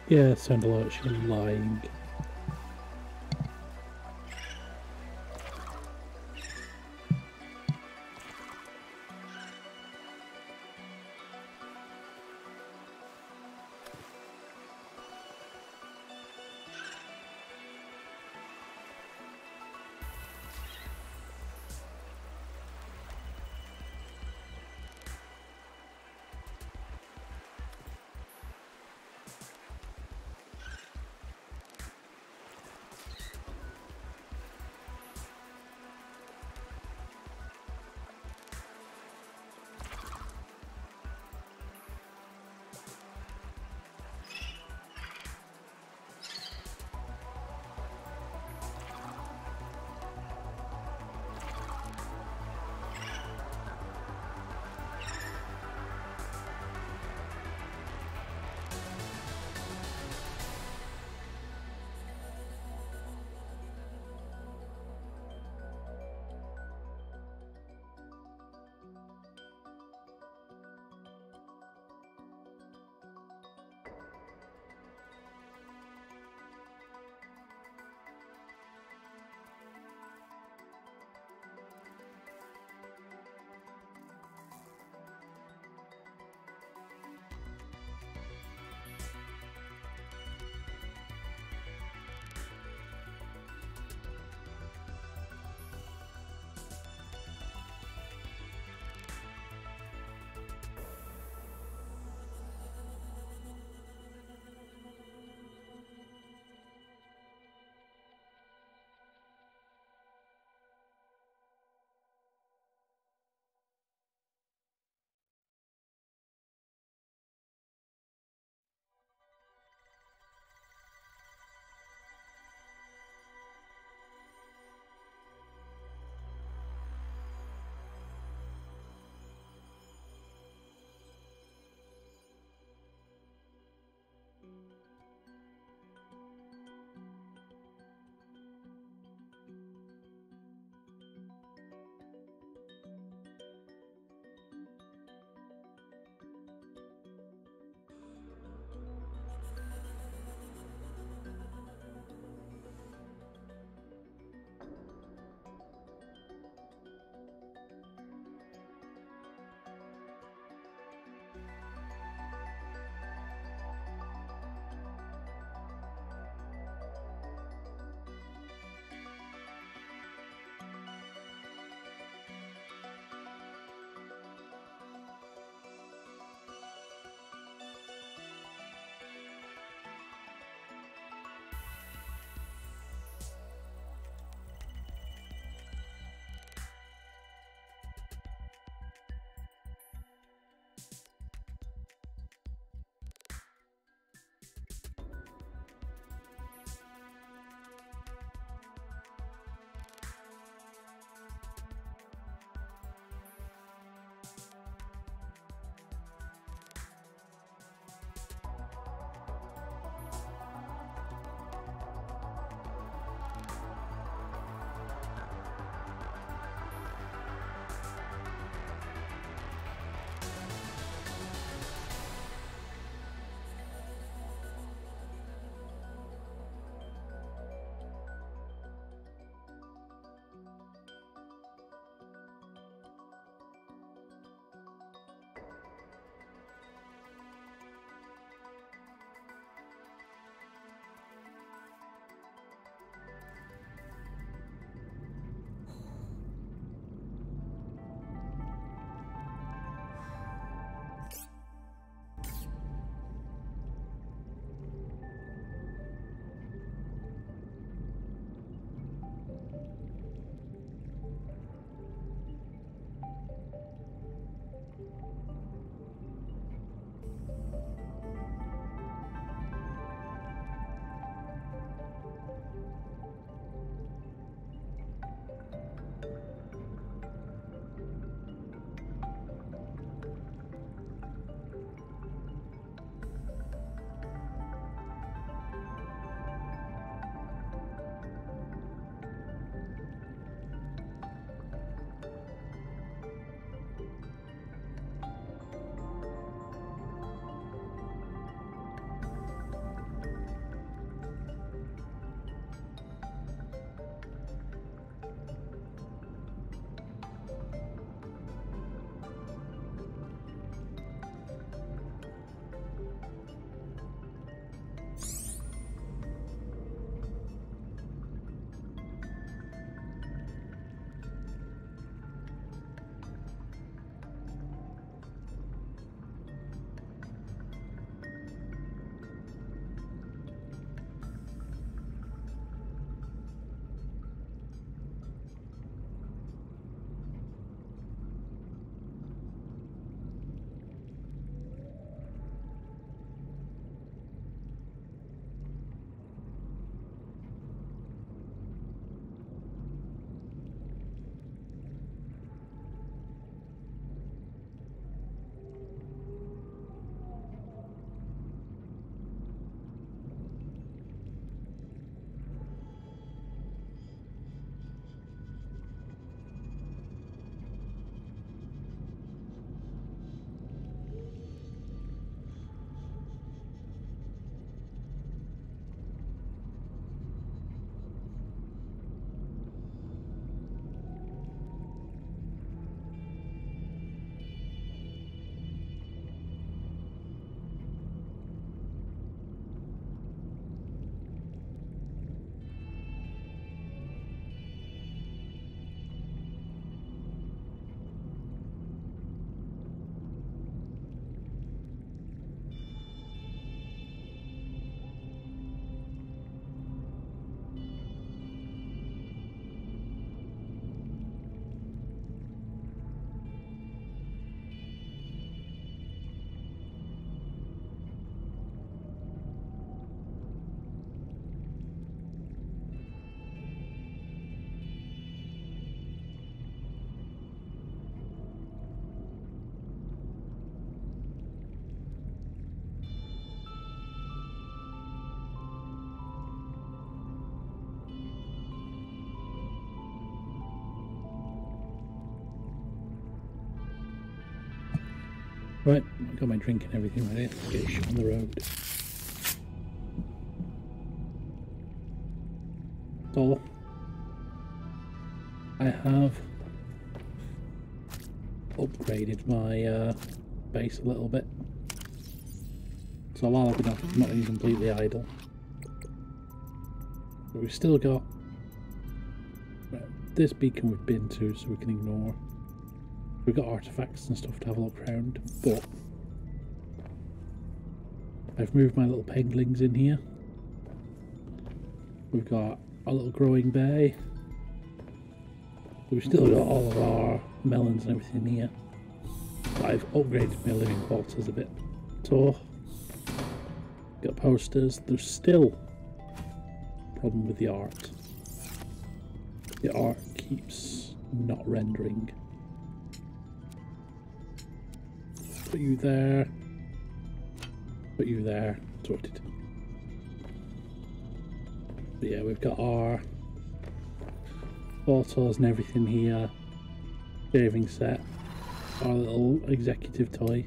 Yeah, it sounded like she was lying. Right, I got my drink and everything ready. Let's get a shot on the road. So, I have upgraded my base a little bit. So while I've been off, it's not even completely idle. But we've still got this beacon we've been to, so we can ignore. We've got artifacts and stuff to have a look around, but I've moved my little penguins in here. We've got a little growing bay. We've still got all of our melons and everything here. But I've upgraded my living quarters a bit. So, got posters. There's still a problem with the art. The art keeps not rendering. Put you there. Put you there. Sorted. But yeah, we've got our photos and everything here. Shaving set. Our little executive toy.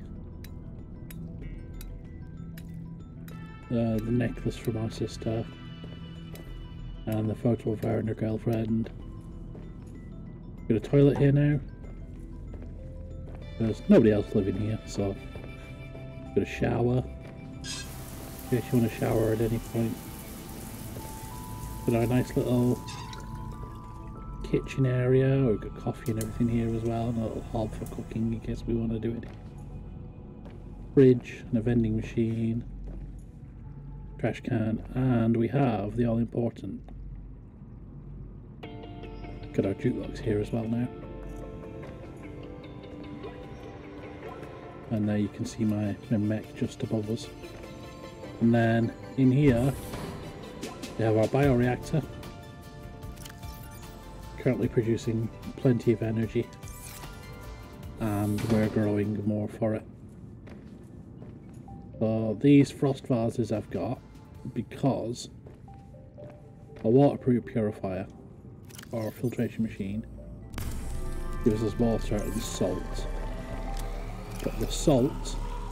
The necklace from our sister. And the photo of her and her girlfriend. Got a toilet here now. There's nobody else living here, so got a shower. In case you want to shower at any point. Got our nice little kitchen area. We've got coffee and everything here as well, and a little hob for cooking in case we want to do it. Fridge and a vending machine. Trash can, and we have the all important. Got our jukebox here as well now. And there you can see my mech just above us. And then in here we have our bioreactor, currently producing plenty of energy, and we're growing more for it. So these frost vases I've got because a waterproof purifier or filtration machine gives us water and salt. But the salt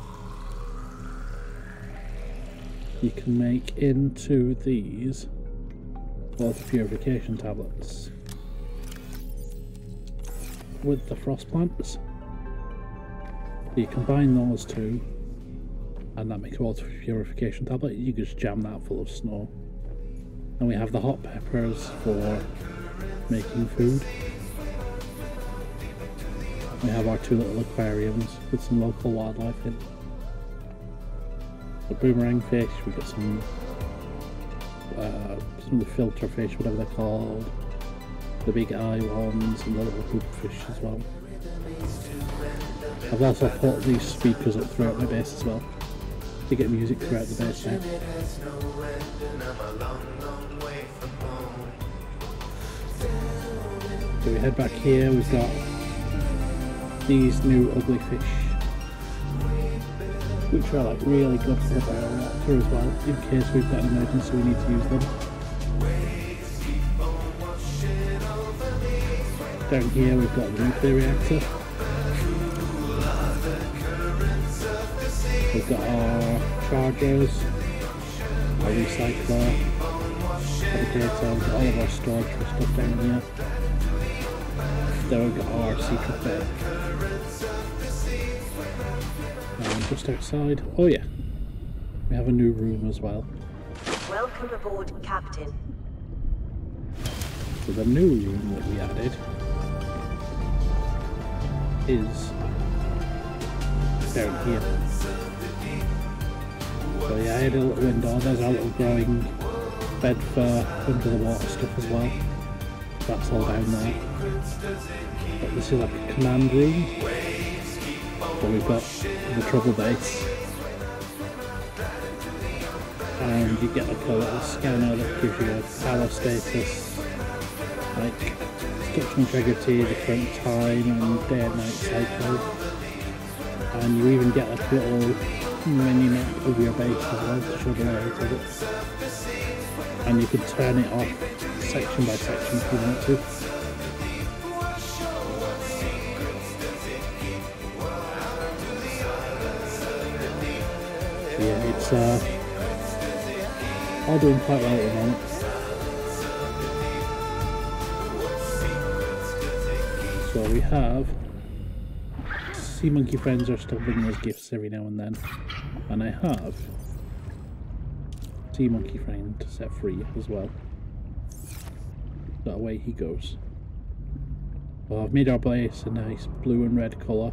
you can make into these water purification tablets with the frost plants. So you combine those two and that makes a water purification tablet. You just jam that full of snow. And we have the hot peppers for making food. We have our two little aquariums with some local wildlife in. The boomerang fish, we've got some of the filter fish, whatever they're called. The big eye ones and the little hoop fish as well. I've also put these speakers up throughout my base as well to get music throughout the base now. So we head back here, we've got these new ugly fish, which are like really good for the bioreactor as well, in case we've got an emergency we need to use them. Down here we've got the nuclear reactor. We've got our chargers, our recycler, fabricator, all of our storage for stuff down here. Then we've got our secret bed. And just outside, oh yeah, we have a new room as well. Welcome aboard, Captain. So the new room that we added is down here. So yeah, I had a little window, there's our little growing bed for under the water stuff as well. That's all down there. But this is like a command room. So we've got the trouble base. And you get like a little scanner that gives you a power status, like structural integrity, the current time and day and night cycle. And you even get like a little mini map of your base as well to show the layout of it. And you can turn it off section by section if you want to. it's all doing quite well at the moment. So we have sea monkey friends are still bringing us gifts every now and then, and I have sea monkey friend to set free as well. So away he goes. Well, I've made our base a nice blue and red colour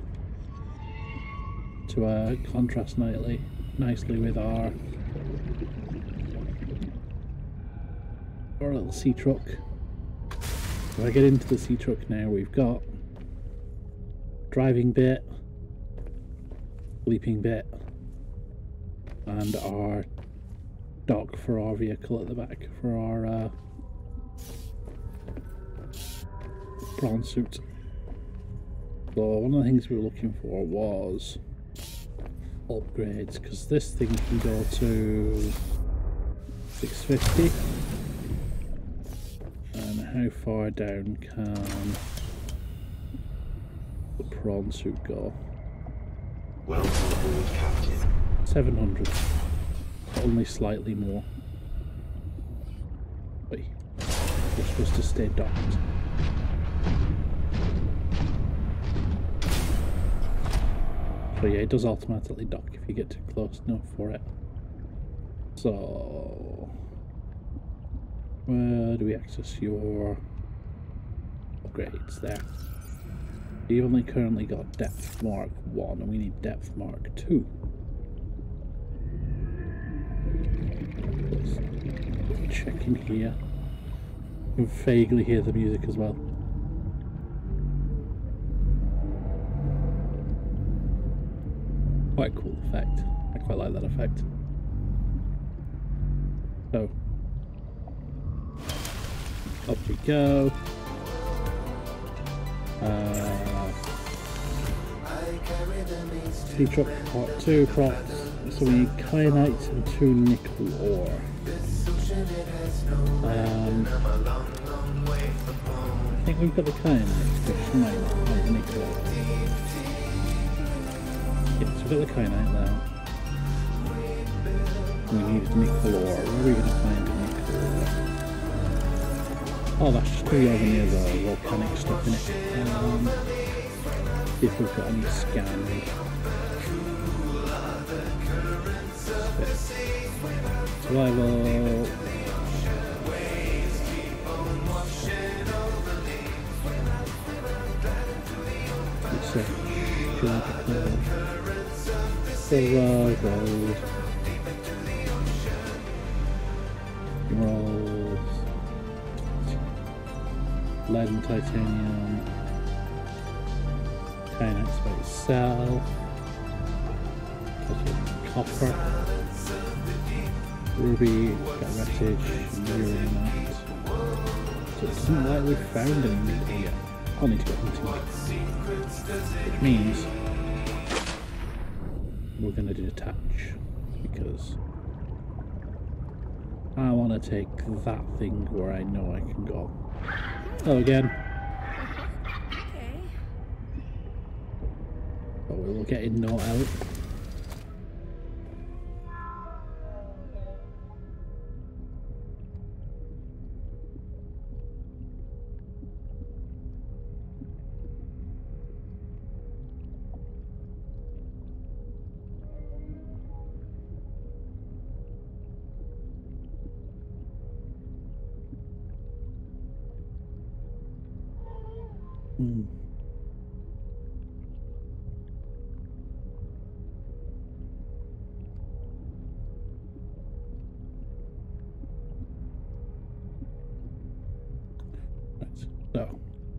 to contrast nicely with our little sea truck. If I get into the sea truck now, we've got driving bit, sleeping bit, and our dock for our vehicle at the back for our prawn suit. So one of the things we were looking for was upgrades, because this thing can go to 650. And how far down can the prawn suit go? Welcome aboard, Captain. 700. Only slightly more. Wait, we're supposed to stay docked. So yeah, it does automatically dock if you get too close enough for it. So where do we access your upgrades? There. You've only currently got depth mark 1 and we need depth mark 2. Let's check in here. You can vaguely hear the music as well. Quite a cool effect. I quite like that effect. So up we go. Sea truck part 2 props. So we need kyanite and 2 nickel ore. I think we've got the kyanite, which might not have the nickel ore. Yes, we've got the kyanite there. We need nickel ore. Where are we going to find the nickel ore? Oh, that's just too over near the volcanic stuff in it. See if we've got any scanned. Survival. Survival. Rolls. Lead and titanium. Kyanite by itself. Copper. Ruby, got wreckage, uranite. So it doesn't like we found any nickel yet. I'll need to go hunting. Which means we're going to detach, because I want to take that thing where I know I can go. Hello again. Okay. But we will get in no out. So,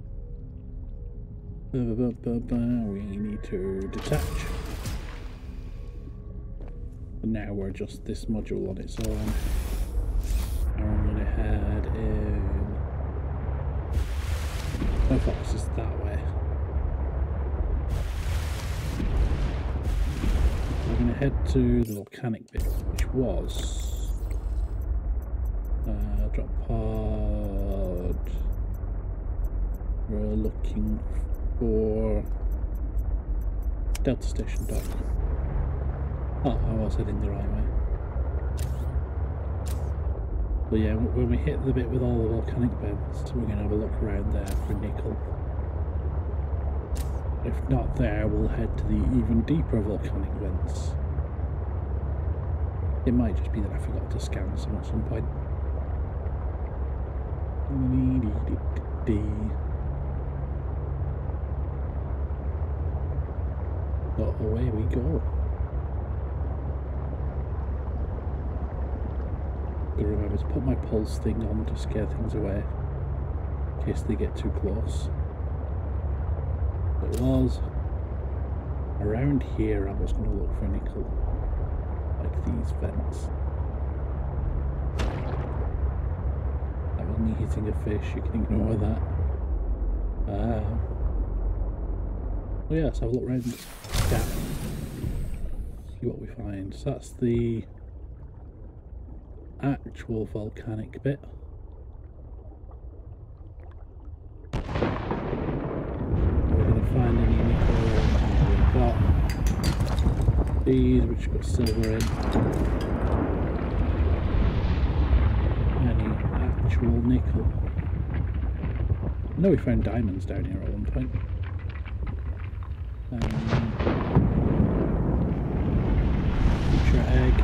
we need to detach. And now we're just this module on its own. And I'm going to head in. My focus is that way. We're going to head to the volcanic bit, which was drop pod. We're looking for Delta Station dock. Oh, I was heading the right way. But yeah, when we hit the bit with all the volcanic vents, we're going to have a look around there for nickel. If not there, we'll head to the even deeper volcanic vents. It might just be that I forgot to scan some at some point. But away we go. Gotta remember to put my pulse thing on to scare things away in case they get too close. It was around here I was going to look for nickel, like these vents. That was me hitting a fish, you can ignore that. Oh yeah, let's have a look around this gap, see what we find. So that's the actual volcanic bit. We're going to find any nickel. We've got these which got silver in. Any actual nickel. I know we found diamonds down here at one point. Future egg.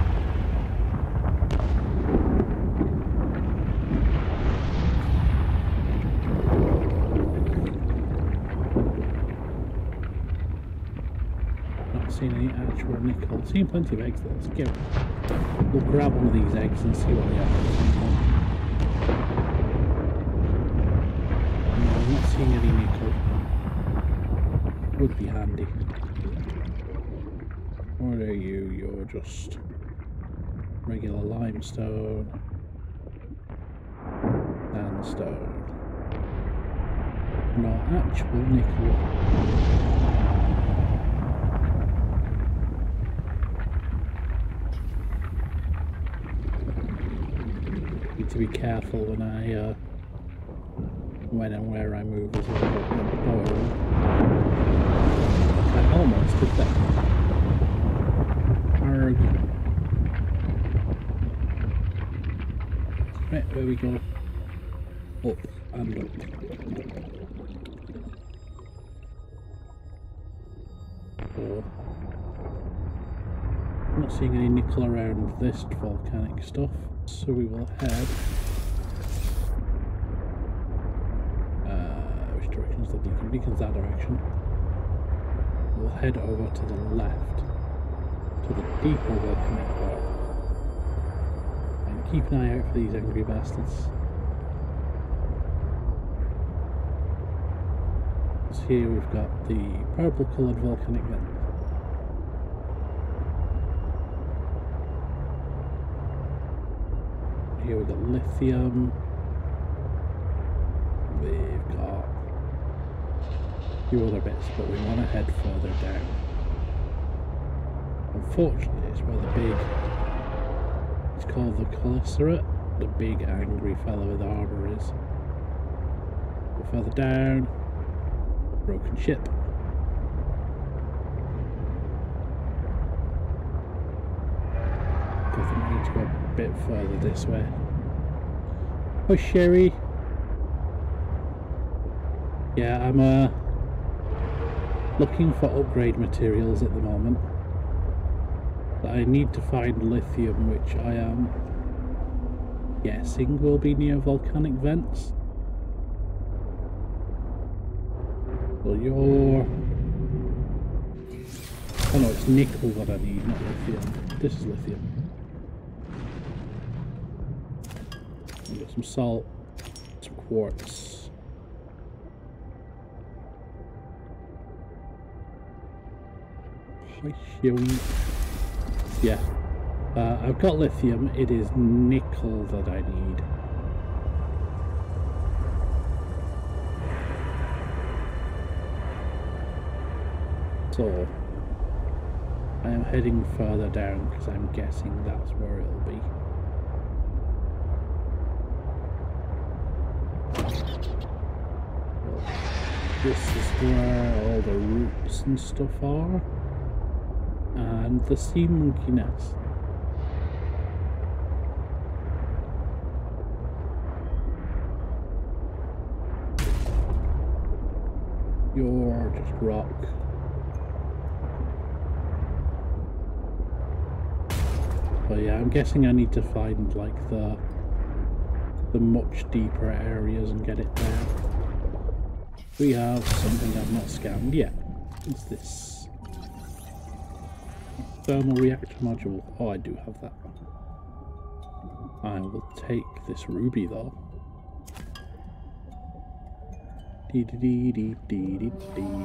Seen any actual nickel. Seen plenty of eggs though. Let's go. We'll grab one of these eggs and see what they are. No, I'm not seeing any nickel. Would be handy. What are you? You're just regular limestone. Sandstone. No actual nickel. To be careful when when and where I move as well. I almost did that. Arg. Right, where we go? Up and up. So, I'm not seeing any nickel around this volcanic stuff. So we will head. Which direction is the beacon? Beacon's that direction. We'll head over to the left to the deeper volcanic rock. And keep an eye out for these angry bastards. So here we've got the purple coloured volcanic vent. Here we've got lithium, we've got a few other bits, but we want to head further down. Unfortunately, it's where the big, it's called the Caliceret, the big angry fellow with armour is. Go further down, broken ship. I think we need to go a bit further this way. Oh, Sherry. Yeah, I'm looking for upgrade materials at the moment. But I need to find lithium, which I am guessing will be near volcanic vents. So you're... Oh no, it's nickel that I need, not lithium. This is lithium. We've got some salt, some quartz. Hi, Sherry. Yeah, I've got lithium. It is nickel that I need. So I am heading further down because I'm guessing that's where it'll be. This is where all the roots and stuff are, and the sea monkey nest. You're just rock. But yeah, I'm guessing I need to find like the much deeper areas and get it there. We have something I've not scanned yet. What's this? Thermal reactor module. Oh, I do have that. I will take this ruby though. Dee dee dee dee dee dee dee.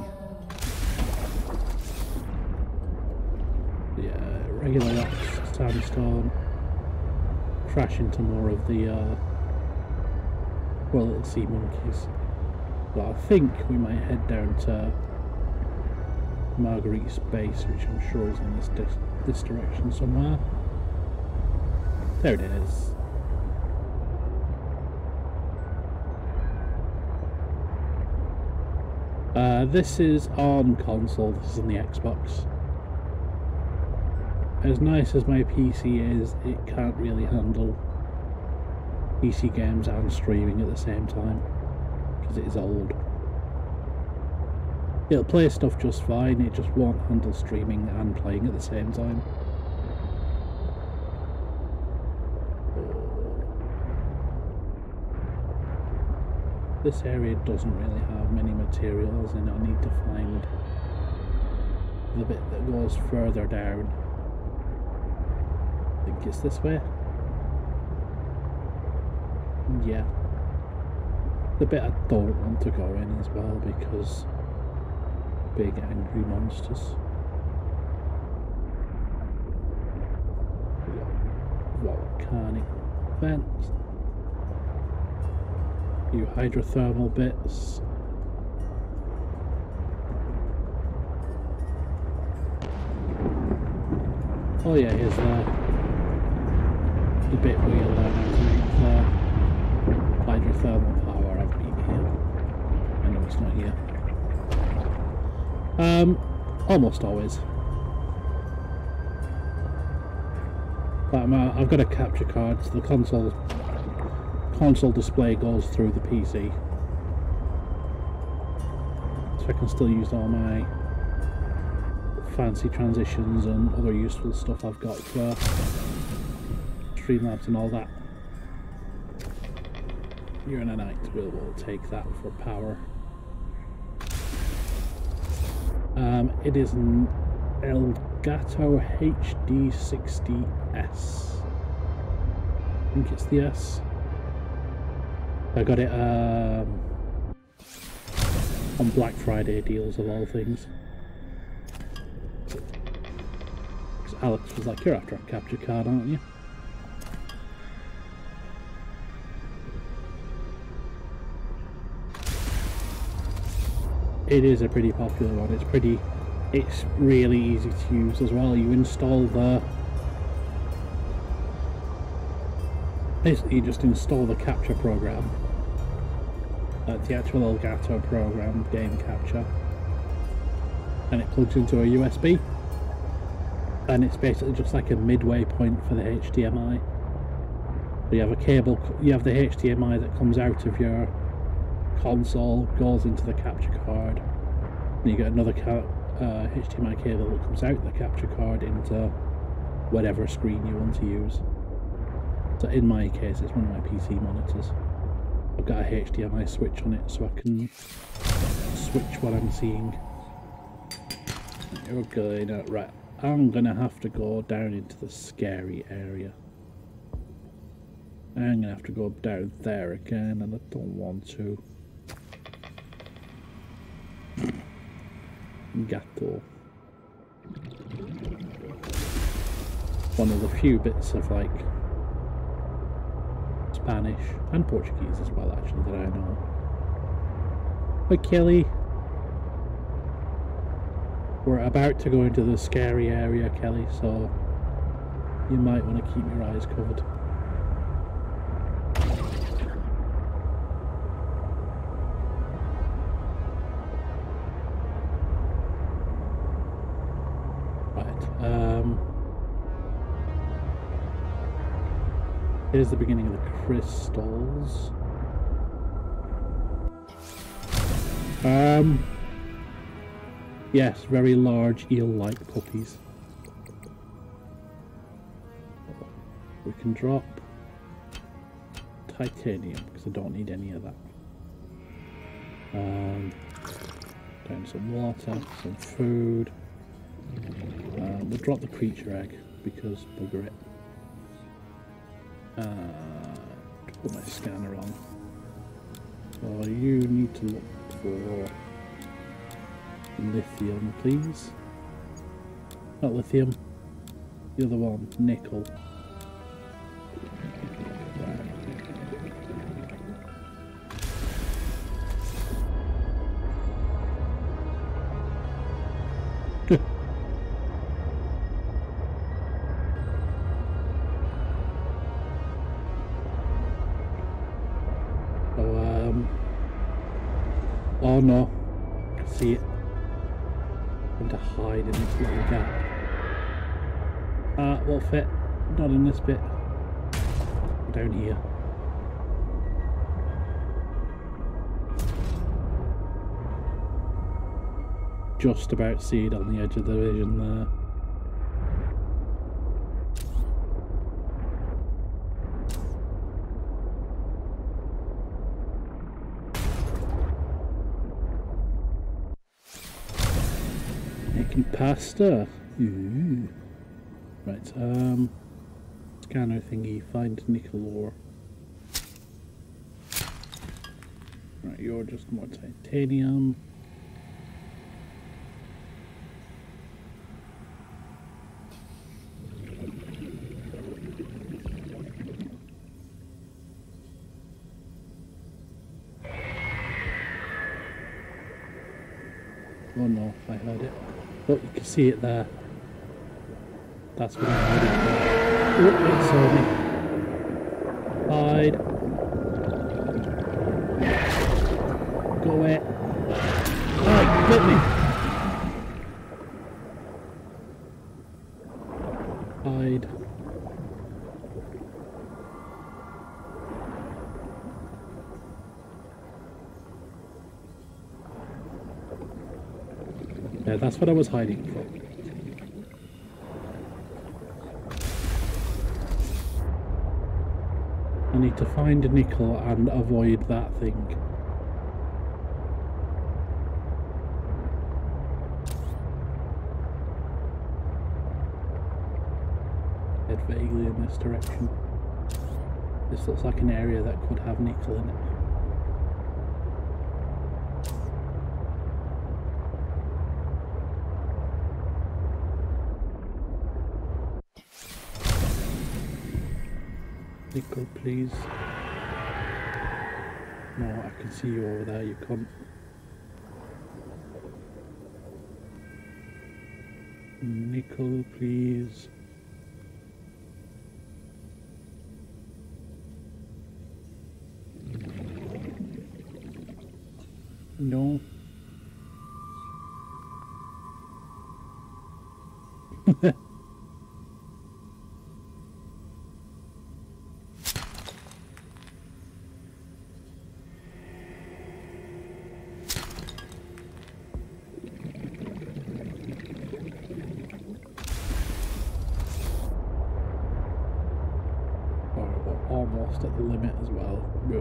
Yeah, regular rocks, sandstone. Crash into more of the well, little sea monkeys. But I think we might head down to Marguerite's base, which I'm sure is in this direction somewhere. There it is. This is on console, this is on the Xbox. As nice as my PC is, it can't really handle PC games and streaming at the same time, because it is old. It'll play stuff just fine, it just won't handle streaming and playing at the same time. This area doesn't really have many materials, and I need to find the bit that goes further down. I think it's this way. Yeah. The bit I don't want to go in as well because big angry monsters. Volcanic vents. Few hydrothermal bits. Oh yeah, here's the bit where you learn how to make the hydrothermal power. I've been here. I know it's not here. Almost always. But I've got a capture card, so the console display goes through the PC, so I can still use all my fancy transitions and other useful stuff I've got for Streamlabs and all that. Uranite, we'll take that for power. It is an Elgato HD60S. I think it's the S. I got it on Black Friday deals of all things. Because Alex was like, "You're after a capture card, aren't you?" It is a pretty popular one. It's really easy to use as well. You install basically you just install the capture program, the actual Elgato program, game capture, and it plugs into a USB, and it's basically just like a midway point for the HDMI. So you have a cable, you have the HDMI that comes out of your console, goes into the capture card, and you get another HDMI cable that comes out the capture card into whatever screen you want to use. So in my case, it's one of my PC monitors. I've got a HDMI switch on it, so I can switch what I'm seeing. Okay, no, right. I'm gonna have to go down into the scary area. I'm gonna have to go down there again, and I don't want to. Gato. One of the few bits of like Spanish and Portuguese as well, actually, that I know. But Kelly, we're about to go into the scary area, Kelly, so you might want to keep your eyes covered. Here's the beginning of the crystals. Yes, very large eel-like puppies. We can drop titanium because I don't need any of that. Down some water, some food. We'll drop the creature egg because bugger it. Put my scanner on. So you need to look for lithium, please. Not lithium. The other one, nickel. Oh no, I can see it. I'm to hide in this little gap. Will fit. Not in this bit. Down here. Just about see it on the edge of the vision there. Making pasta. Ooh. Right, scanner thingy, find nickel ore. Right, you're just more titanium. Oh no, I heard it. Oh, you can see it there. That's what I heard it for. Oh, it saw me. Hide. Go away. Oh, bit me. Hide. Yeah, that's what I was hiding from. I need to find a nickel and avoid that thing. Head vaguely in this direction. This looks like an area that could have nickel in it. Nickel, please. No, I can see you over there, you can't. Nickel, please. No. Almost at the limit as well.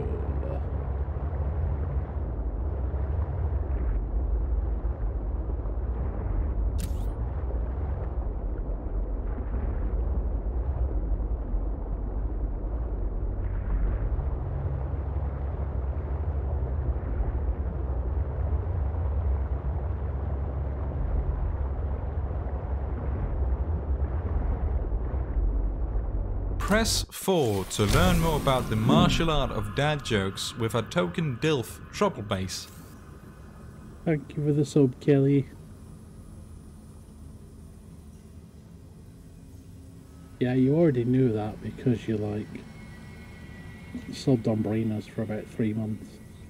Press 4 to learn more about the martial art of dad jokes with a token DILF trouble base. Thank you for the sub, Kelly. Yeah, you already knew that because you like subbed on Brainas for about 3 months.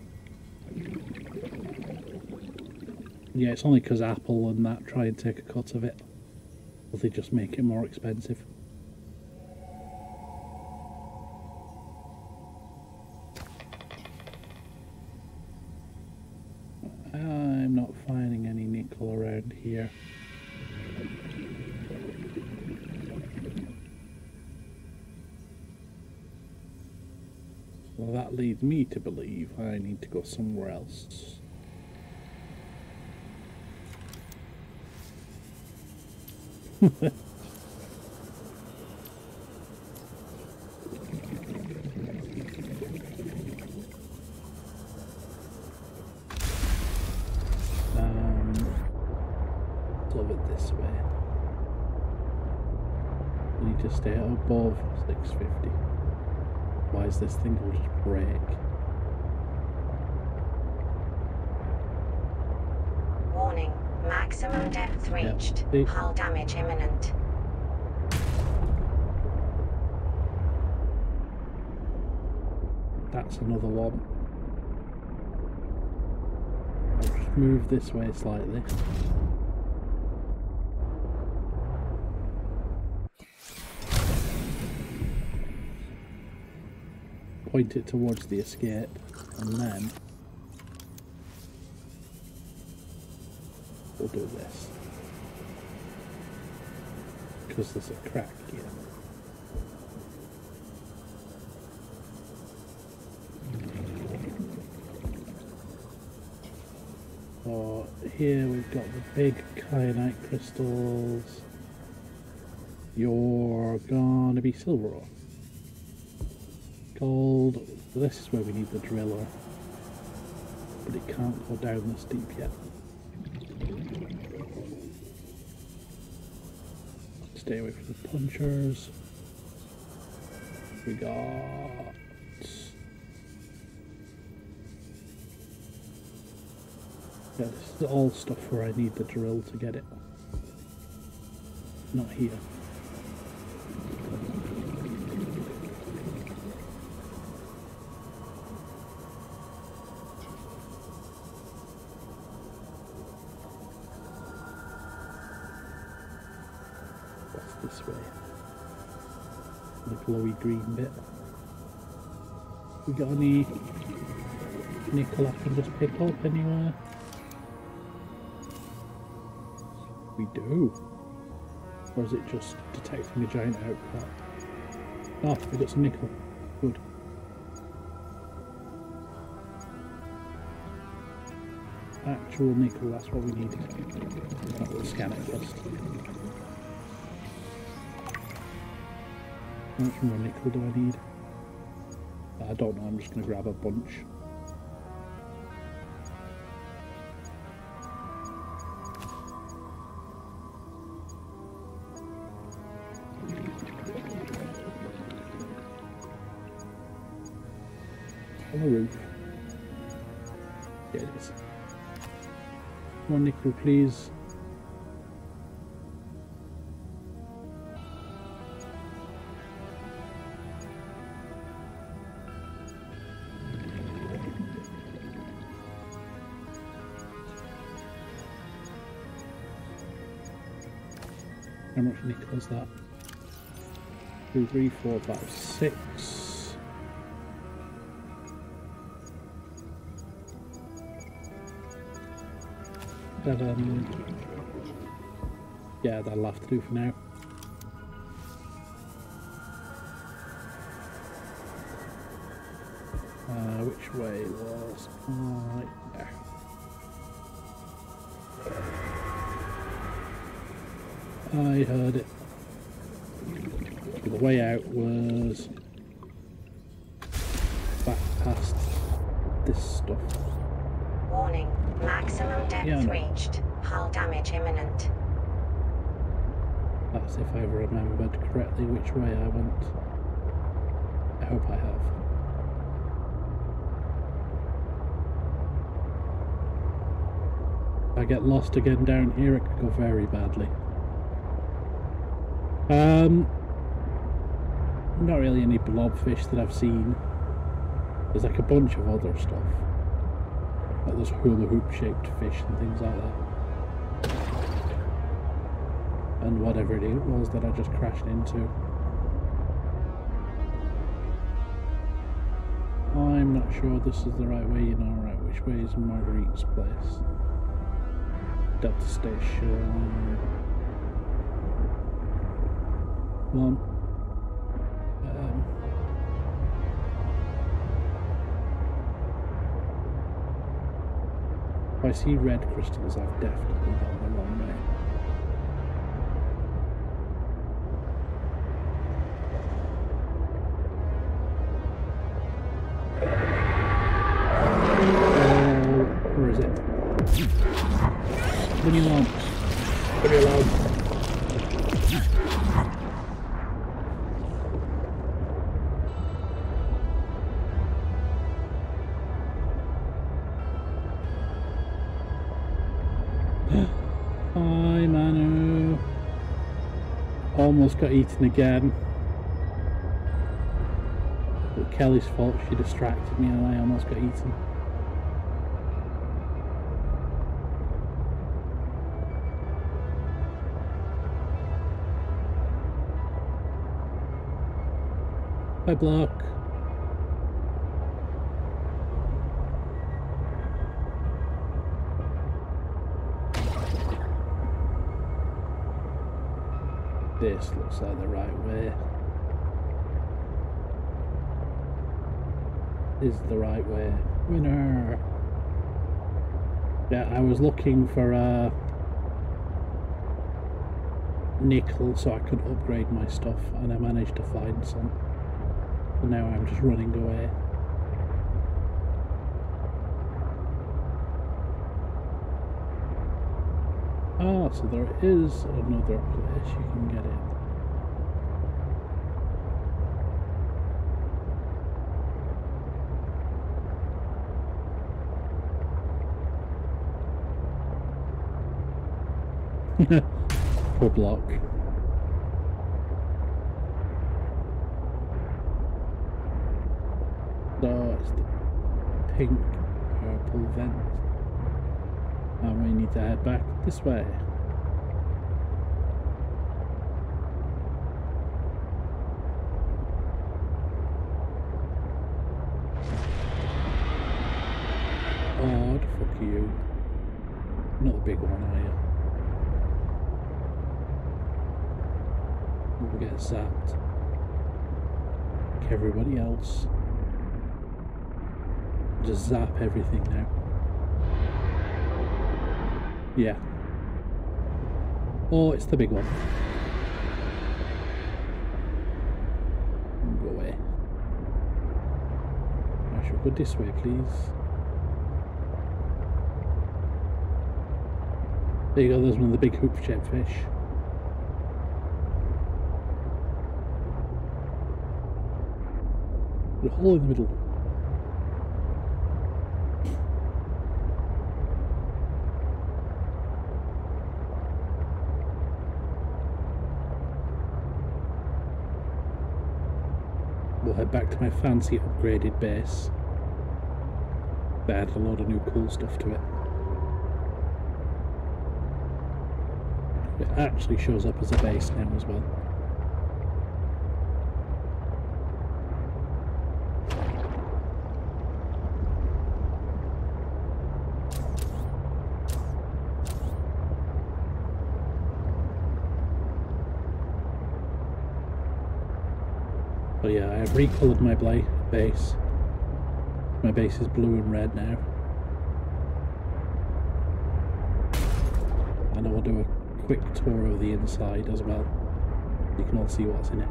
Yeah, it's only because Apple and that try and take a cut of it. Or they just make it more expensive. I'm not finding any nickel around here. Well, that leads me to believe I need to go somewhere else. It's over this way. I need to stay above 650. Why is this thing will just break? Warning, maximum depth reached. Yep. Hull damage imminent. That's another one. I'll just move this way slightly. Point it towards the escape, and then we'll do this. Because there's a crack here. So here we've got the big kyanite crystals. You're gonna be silver ore. Gold. This is where we need the driller. But it can't go down this deep yet. Stay away from the punchers. We got... Yeah, this is all stuff where I need the drill to get it. Not here. What's this way? The glowy green bit. We got any nickel I can just pick up anywhere? We do. Or is it just detecting a giant outcrop? Oh, we got some nickel. Good. Actual nickel, that's what we need. We'll scan it first. How much more nickel do I need? I don't know, I'm just going to grab a bunch. On the roof. There it is. More nickel, please. How much nickel is that? 2, 3, 4, 5, 6. 7. Yeah, that'll have to do for now. Which way was right there? I heard it. The way out was back past this stuff. Warning, maximum depth reached. Hull damage imminent. That's if I remembered correctly which way I went. I hope I have. If I get lost again down here, it could go very badly. Not really any blobfish that I've seen. There's like a bunch of other stuff. Like those hula hoop shaped fish and things like that. And whatever it was that I just crashed into. I'm not sure this is the right way, you know, right? Which way is Marguerite's place? Delta Station. One. If I see red crystals, I've definitely gone the wrong way. Where is it? Leave me alone. Leave me alone. Hi, Manu. Almost got eaten again. But Kelly's fault, she distracted me and I almost got eaten. Bye, Block. This looks like the right way. Is the right way. Winner! Yeah, I was looking for nickel so I could upgrade my stuff, and I managed to find some. But now I'm just running away. Ah, so there is another place you can get it. Poor Block. So it's the pink purple vent. And we need to head back this way. Oh, the fuck are you? Not the big one, are you? We'll get zapped. Like everybody else. Just zap everything now. Yeah. Oh, it's the big one. Go away. I should go this way, please. There you go, there's one of the big hoop-shaped fish. The hole in the middle. We'll head back to my fancy upgraded base. That added a lot of new cool stuff to it. It actually shows up as a base now as well. But yeah, I have recoloured my base. My base is blue and red now. And I will do a quick tour of the inside as well. You can all see what's in it.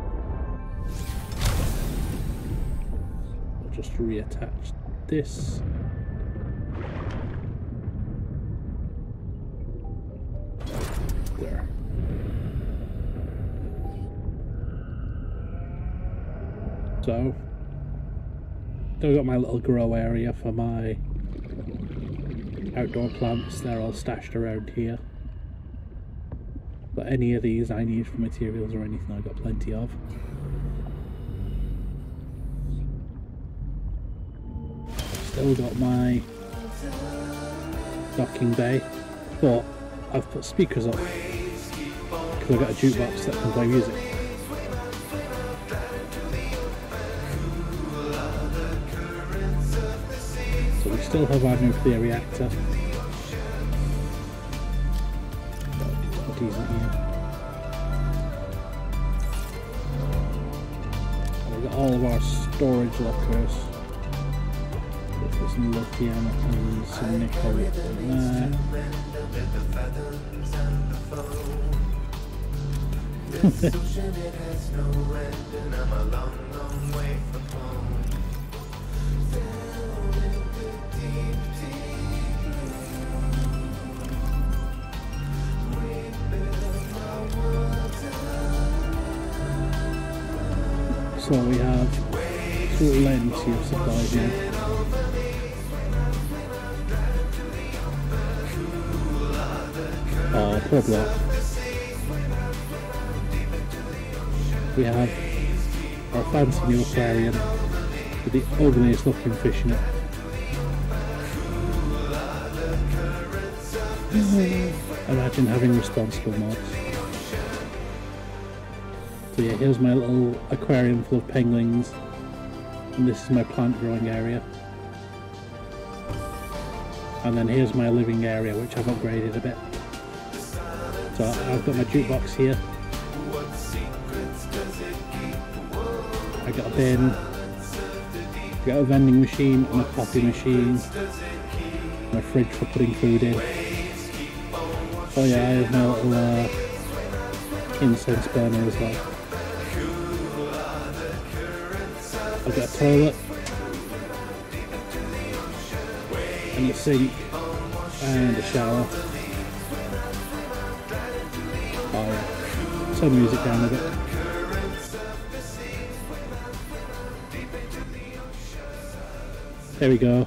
I'll just reattach this. There. So, I've got my little grow area for my outdoor plants. They're all stashed around here. But any of these I need for materials or anything, I've got plenty of. Still got my docking bay, but I've put speakers up because I've got a jukebox that can play music. So we still have our nuclear reactor. decent here. And we've got all of our storage lockers. With some lithium and some nickel in there. So we have plenty of supplies here. Oh, poor block. We have our fancy new aquarium with the ugliest looking fish in it. Imagine having responsible mods. So yeah, here's my little aquarium full of penguins, and this is my plant growing area. And then here's my living area, which I've upgraded a bit. So I've got my jukebox here. I got a bin. I got a vending machine and a coffee machine. My fridge for putting food in. Oh yeah, I have my little incense burner as well. I've got a toilet and a sink and a shower. Oh yeah, turn the music down a bit. There we go.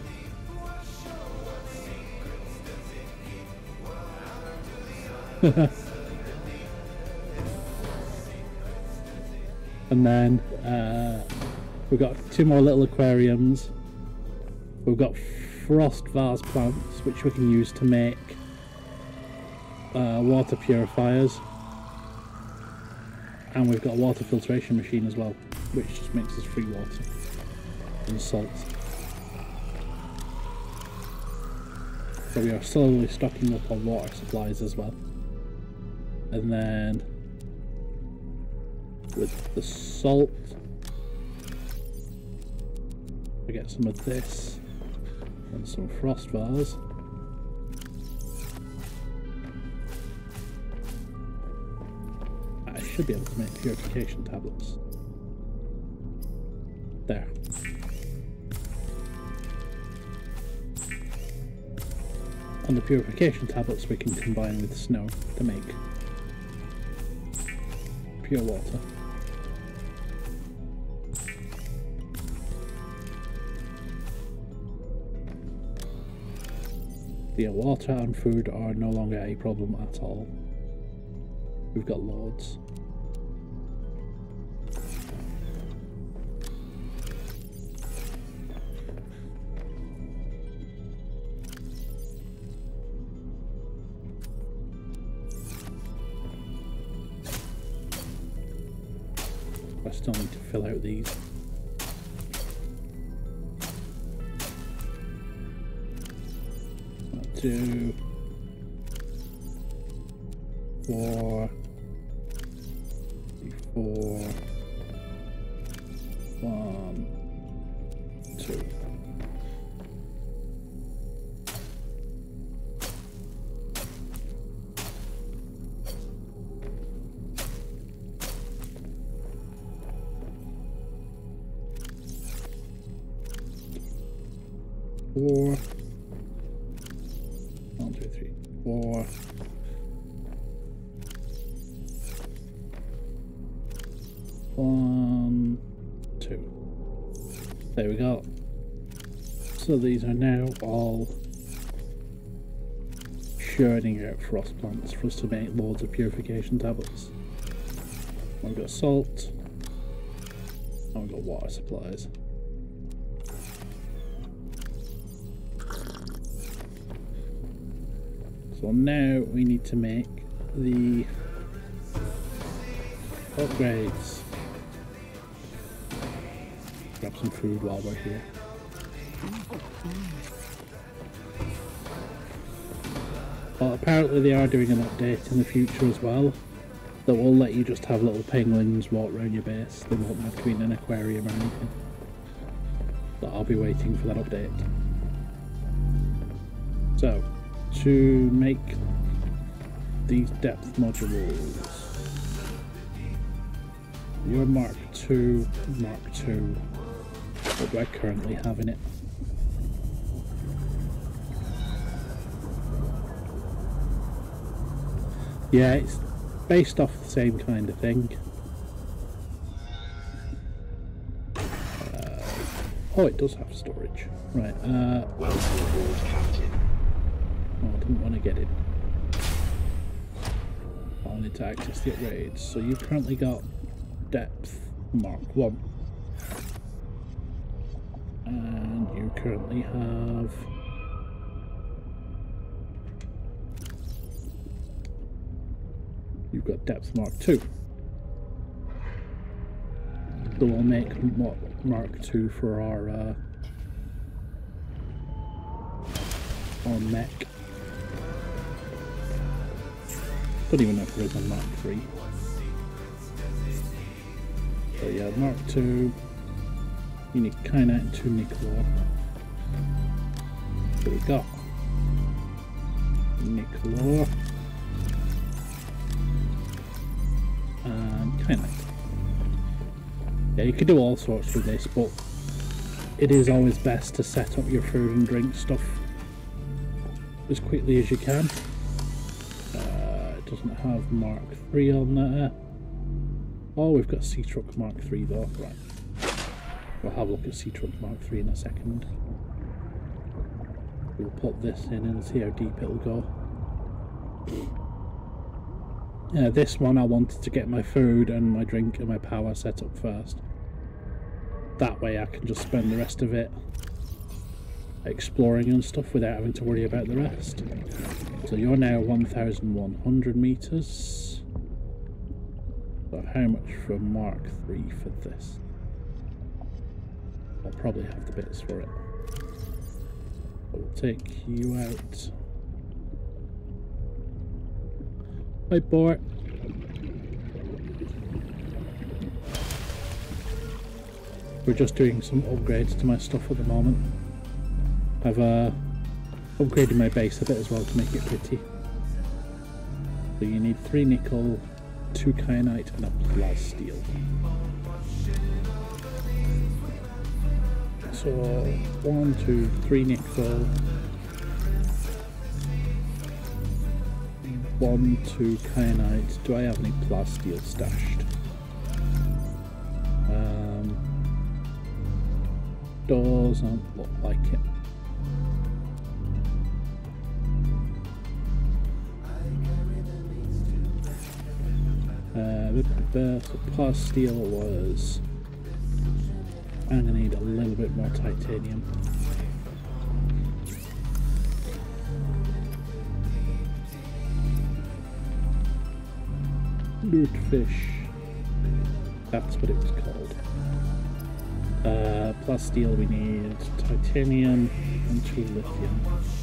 And then we've got 2 more little aquariums. We've got frost vase plants, which we can use to make water purifiers. And we've got a water filtration machine as well, which just makes us free water and salt. So we are slowly stocking up on water supplies as well. And then with the salt, I get some of this and some frost vase. I should be able to make purification tablets. There. And the purification tablets we can combine with snow to make pure water. Yeah, water and food are no longer a problem at all. We've got loads. I still need to fill out these. Two, 4, 4, 1, 2. Four. 1, 2, 3, 4. 1, 2. There we go. So these are now all churning out frost plants for us to make loads of purification tablets. We've got salt, and we've got water supplies. So now we need to make the upgrades. Grab some food while we're here. But apparently they are doing an update in the future as well that will let you just have little penguins walk around your base. They won't have to be in an aquarium or anything. So I'll be waiting for that update. So, to make these depth modules, your Mark II, what do I currently have in it? Yeah, it's based off the same kind of thing. Oh, it does have storage. Right, Welcome aboard, Captain. oh, I didn't want to get in. I wanted to access the upgrades. So you've currently got depth Mark 1. And you currently have you've got depth Mark 2. So we'll make Mark 2 for our mech. Don't even know if there is a Mark 3. So yeah, Mark 2. You need Kynite and 2 Nicolor. So we got Nicolor and Kynite. Yeah, you could do all sorts with this, but it is always best to set up your food and drink stuff as quickly as you can. It doesn't have Mark 3 on there. Oh, we've got Sea Truck Mark 3 though. Right. We'll have a look at Sea Truck Mark 3 in a second. We'll put this in and see how deep it'll go. Yeah, this one I wanted to get my food and my drink and my power set up first. That way I can just spend the rest of it exploring and stuff without having to worry about the rest. So you're now 1,100 meters. So how much for Mark 3 for this? I'll probably have the bits for it. I'll take you out. Hi, boy. We're just doing some upgrades to my stuff at the moment. I've upgraded my base a bit as well to make it pretty. So you need 3 nickel, 2 kyanite and a plasteel. So 1, 2, 3 nickel, 1, 2 kyanite. Do I have any plasteel stashed? Doesn't look like it. So plasteel was... I'm gonna need a little bit more titanium. Newtfish. That's what it was called. Plasteel, we need titanium and 2 lithium.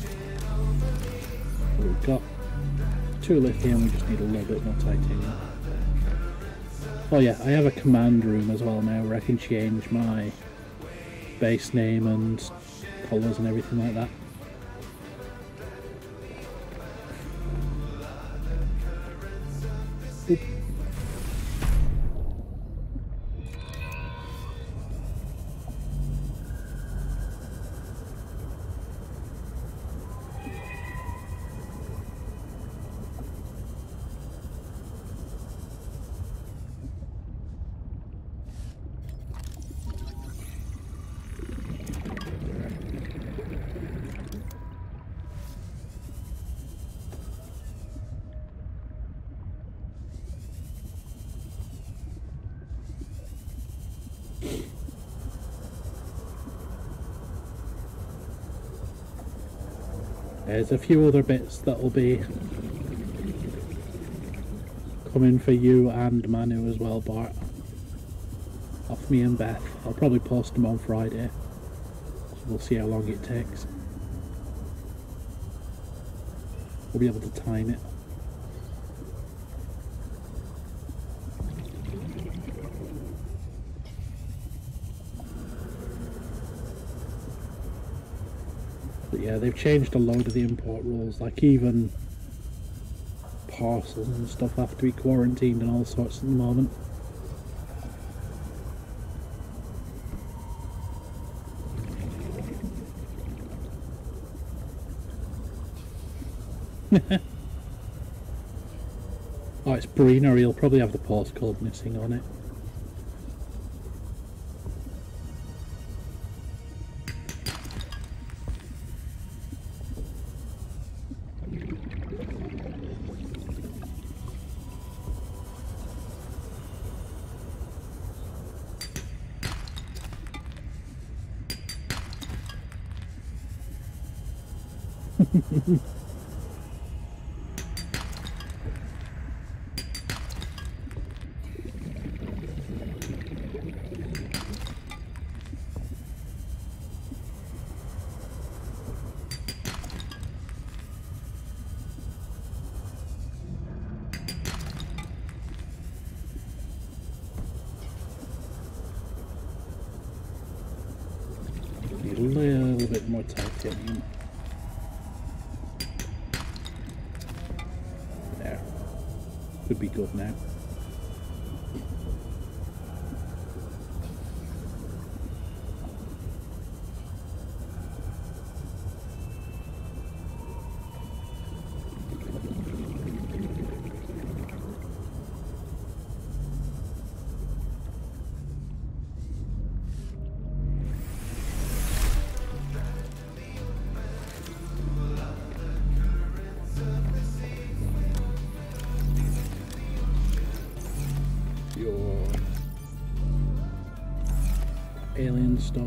We've got 2 lithium, we just need a little bit more titanium. Oh yeah, I have a command room as well now where I can change my base name and colours and everything like that. Oop. There's a few other bits that will be coming for you and Manu as well, Bart. Off me and Beth. I'll probably post them on Friday. So we'll see how long it takes. We'll be able to time it. But yeah, they've changed a load of the import rules, like even parcels and stuff have to be quarantined and all sorts at the moment. Oh, it's Brina, he'll probably have the postcode missing on it. Need a little bit more titanium. There. Could be good now. Your alien stuff.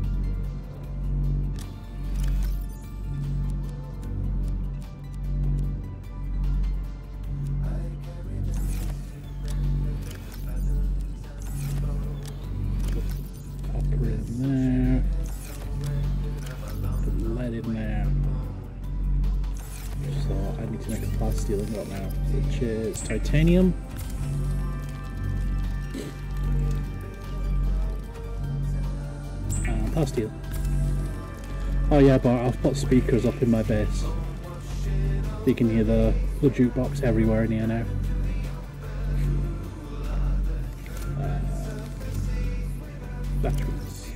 Copper in there. Put lead in there. So I need to make a plasteel ingot now, which is titanium. Steel. Oh yeah, but I've put speakers up in my base. You can hear the jukebox everywhere in here now. Batteries.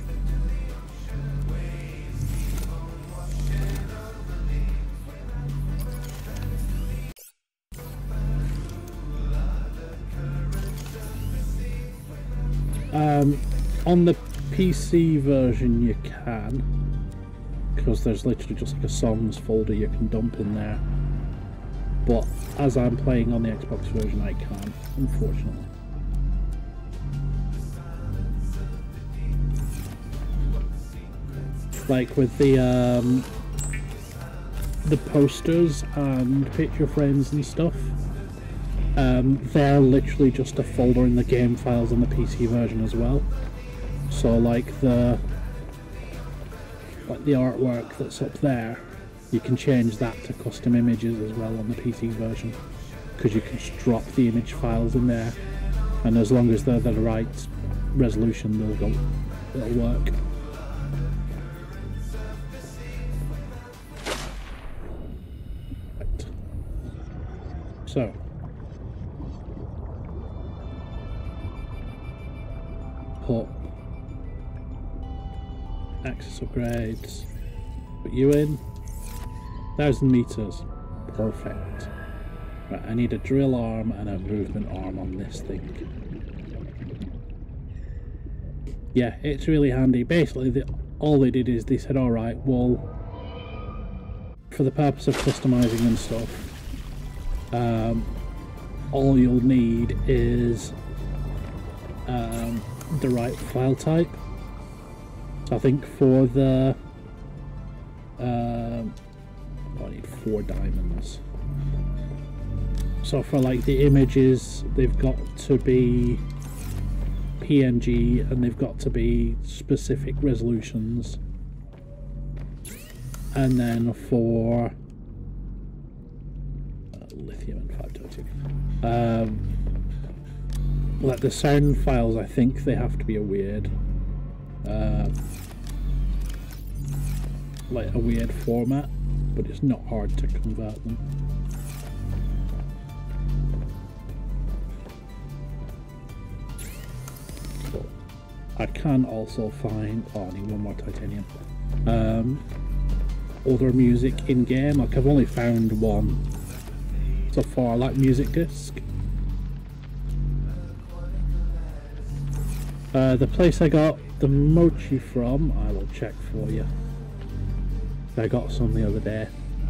On the PC version you can, because there's literally just like a songs folder you can dump in there, but as I'm playing on the Xbox version I can't, unfortunately. Like with the posters and picture frames and stuff, they're literally just a folder in the game files on the PC version as well. So like the artwork that's up there, you can change that to custom images as well on the PC version, because you can just drop the image files in there, and as long as they're the right resolution, it'll work. Right. So. Put access upgrades, put you in, 1,000 meters, perfect. Right, I need a drill arm and a movement arm on this thing. Yeah, it's really handy. Basically, all they did is they said, alright, well, for the purpose of customizing and stuff, all you'll need is the right file type. So I think for the I need 4 diamonds. So for like the images, they've got to be PNG and they've got to be specific resolutions. And then for Like the sound files, I think they have to be a weird, like a weird format, but it's not hard to convert them. So I can also find, oh, I need one more titanium, other music in game. Like I've only found one so far, like music disc. The place I got the mochi from, I will check for you. I got some the other day.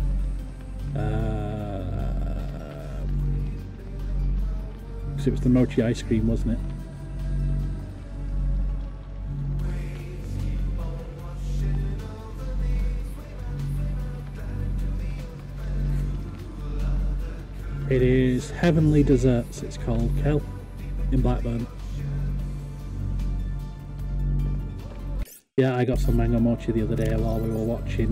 Because it was the mochi ice cream, wasn't it? It is Heavenly Desserts, it's called, Kel, in Blackburn. Yeah, I got some mango mochi the other day while we were watching,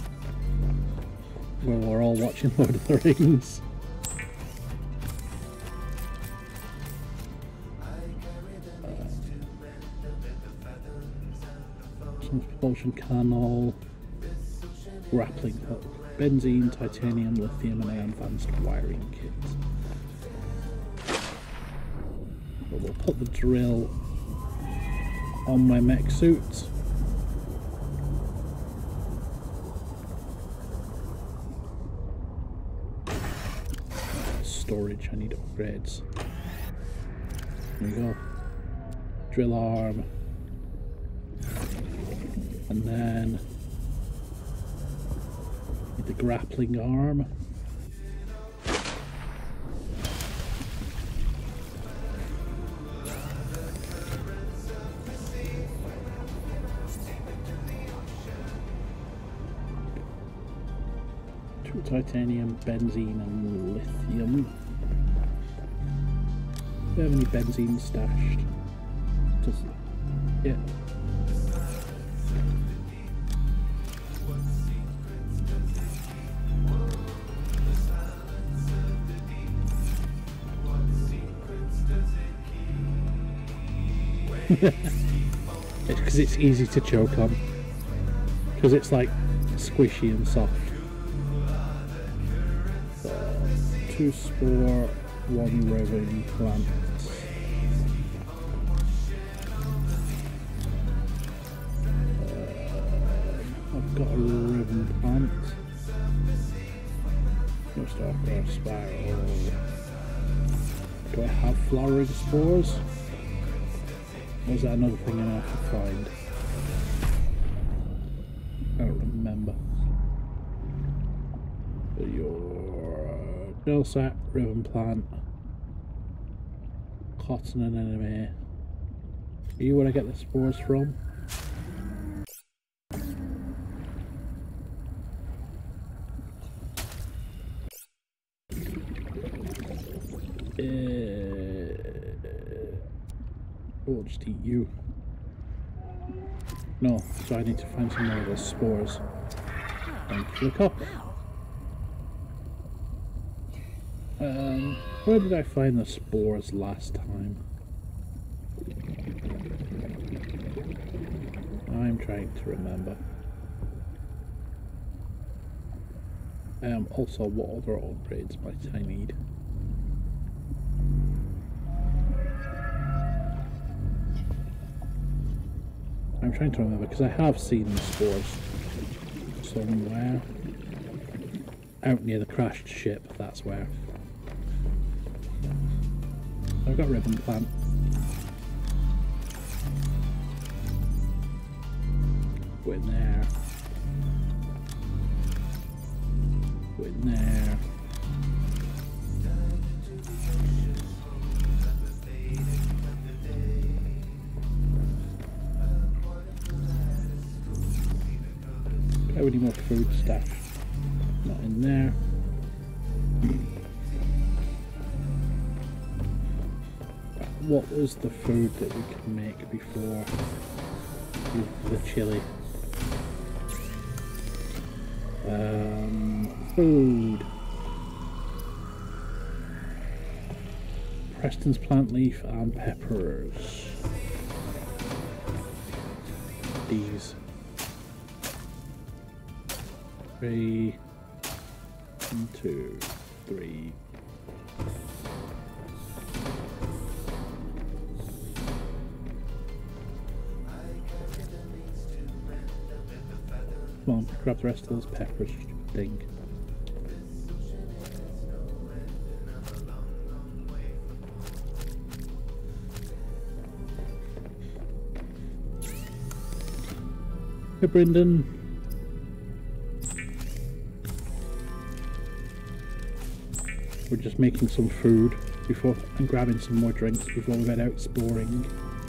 we were all watching Lord of the Rings. Some propulsion cannel, grappling hook, benzene, titanium, lithium, and an advanced wiring kit. But we'll put the drill on my mech suit. Storage, I need upgrades. There we go. Drill arm. And then need the grappling arm. Titanium, benzene, and lithium. Do we have any benzene stashed? Just, yeah. It's because it's easy to choke on. Because it's like squishy and soft. 2 spore, 1 ribbon plant. I've got a ribbon plant. Just after a spiral. Do I have flowering spores? Or is that another thing I have to find? I don't remember. Drill set, ribbon plant, cotton and enemy. Are you where I get the spores from? I'll just eat you. No, so I need to find some more of those spores. Thank you for the copper. Where did I find the spores last time? I'm trying to remember. Also, what other upgrades might I need? I'm trying to remember because I have seen the spores somewhere. Out near the crashed ship, that's where. I've got ribbon plant. Go in there. Go in there. Do I have any more food stashed? Not in there. What was the food that we could make before the chili? Food. Preston's plant leaf and peppers. These. 3. 1, 2, 3. Come on, grab the rest of those peppers, stupid thing. Hey, Brendan. We're just making some food before and grabbing some more drinks before we head out exploring.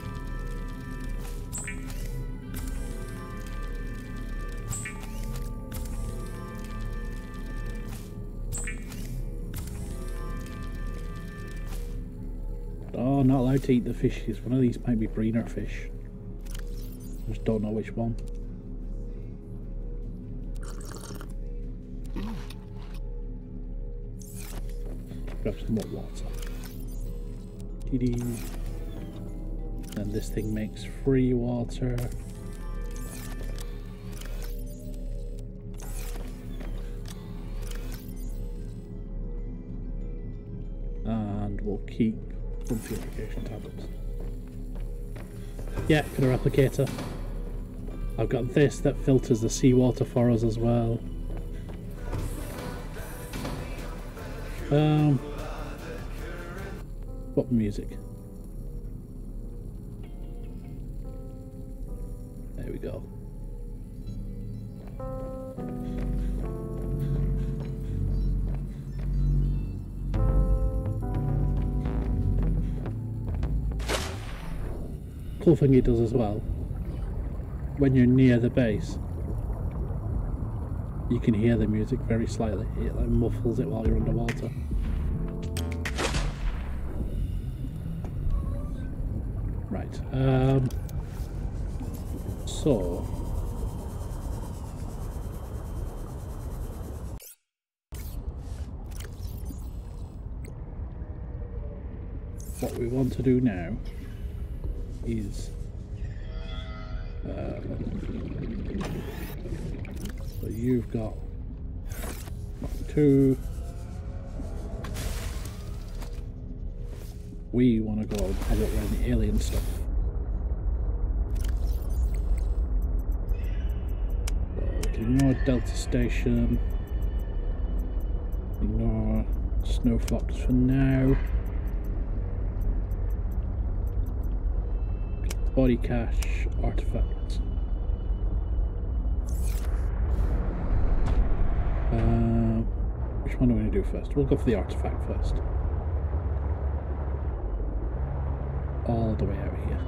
Oh, not allowed to eat the fishes. One of these might be breener fish. Just don't know which one. Grab some more water. And this thing makes free water. And we'll keep some purification tablets. Yeah, got a replicator. I've got this that filters the seawater for us as well. What music? There we go. Cool thing it does as well, when you're near the base, you can hear the music very slightly. It like muffles it while you're underwater. Right, so what we want to do now is so you've got 2. We want to go and have a look around the alien stuff. So we can ignore Delta Station, ignore Snow Fox for now. Body cache, artifacts. Which one do we want to do first? We'll go for the artifact first. All the way out here.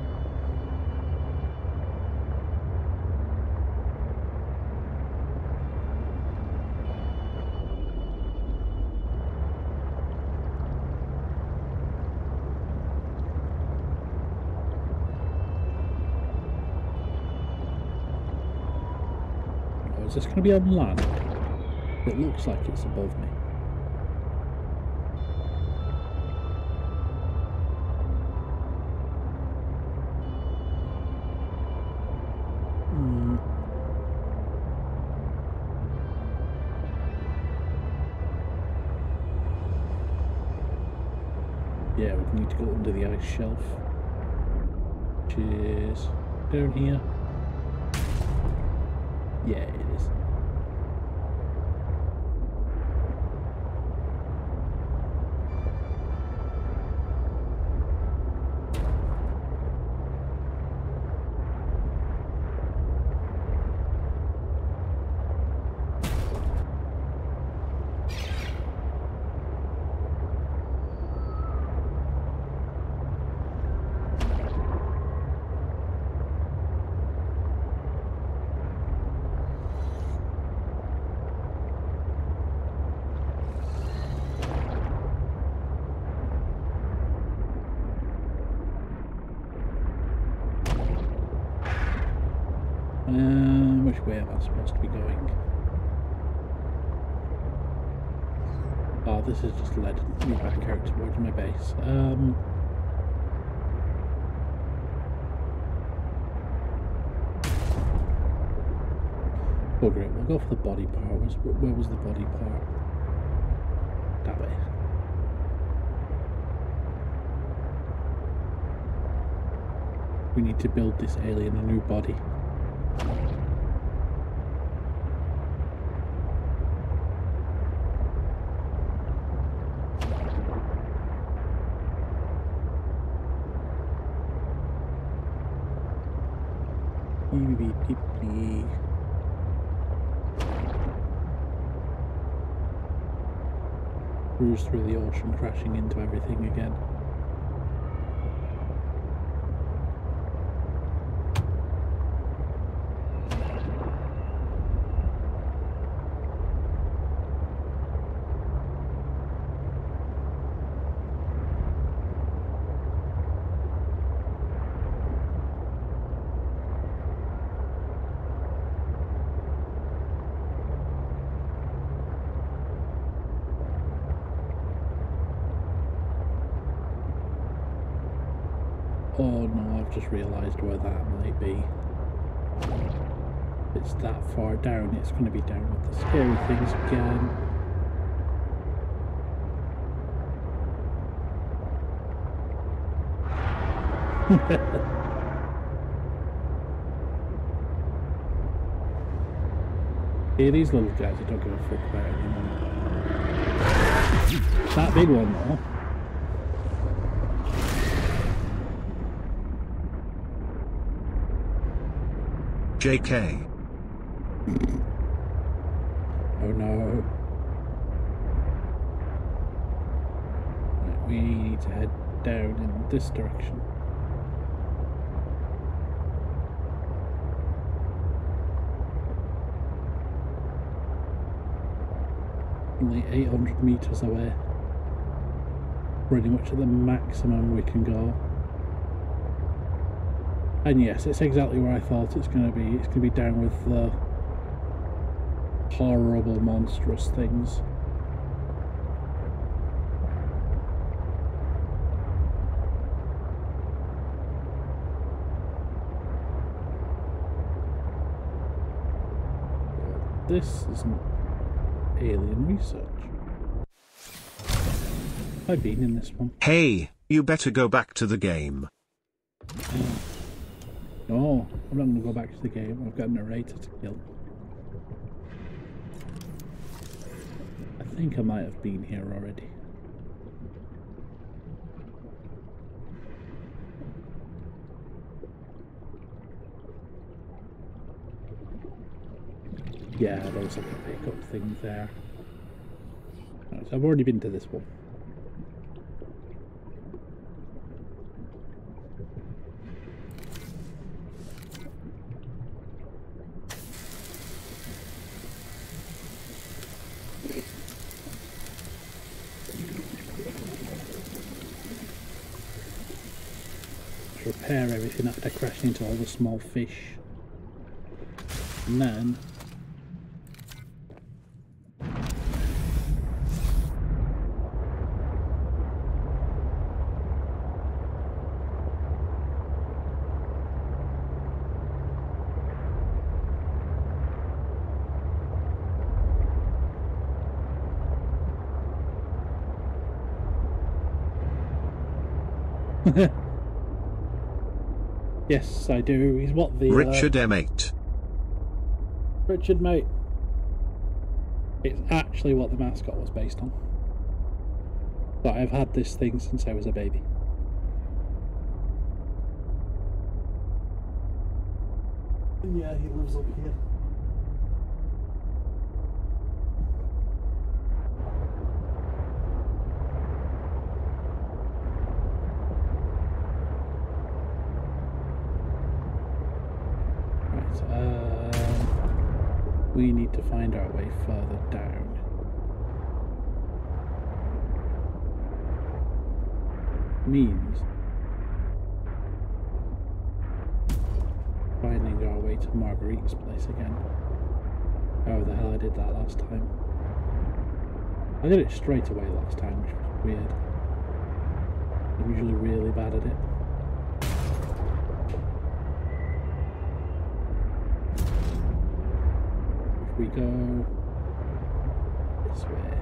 Oh, is this going to be on land? It looks like it's above me. Yeah, we need to go under the ice shelf, which is down here. Yeah, it is. Which way am I supposed to be going? Oh, Oh, this has just led me back out towards my base. Oh great, we'll go for the body part. Where was the body part? That way. We need to build this alien a new body. Cruise through the ocean, crashing into everything again. Oh no, I've just realised where that might be. If it's that far down, it's going to be down with the scary things again. Yeah, these little guys I don't give a fuck about anymore. That big one though. JK. Oh no. Right, we need to head down in this direction. Only 800 meters away. Pretty much at the maximum we can go. And yes, it's exactly where I thought it's going to be. It's going to be down with the horrible, monstrous things. This isn't alien research. I've been in this one. Hey, you better go back to the game. No, I'm not going to go back to the game. I've got a narrator to kill. I think I might have been here already. Yeah, there was like a pickup thing there. Right, so I've already been to this one. Repair everything after crashing into all the small fish, and then yes, I do. He's what the Richard M8. Richard, mate. It's actually what the mascot was based on. But I've had this thing since I was a baby. And yeah, he lives up here. We need to find our way further down. Means finding our way to Marguerite's place again. Oh, the hell I did that last time. I did it straight away last time, which was weird. I'm usually really bad at it. If we go this way.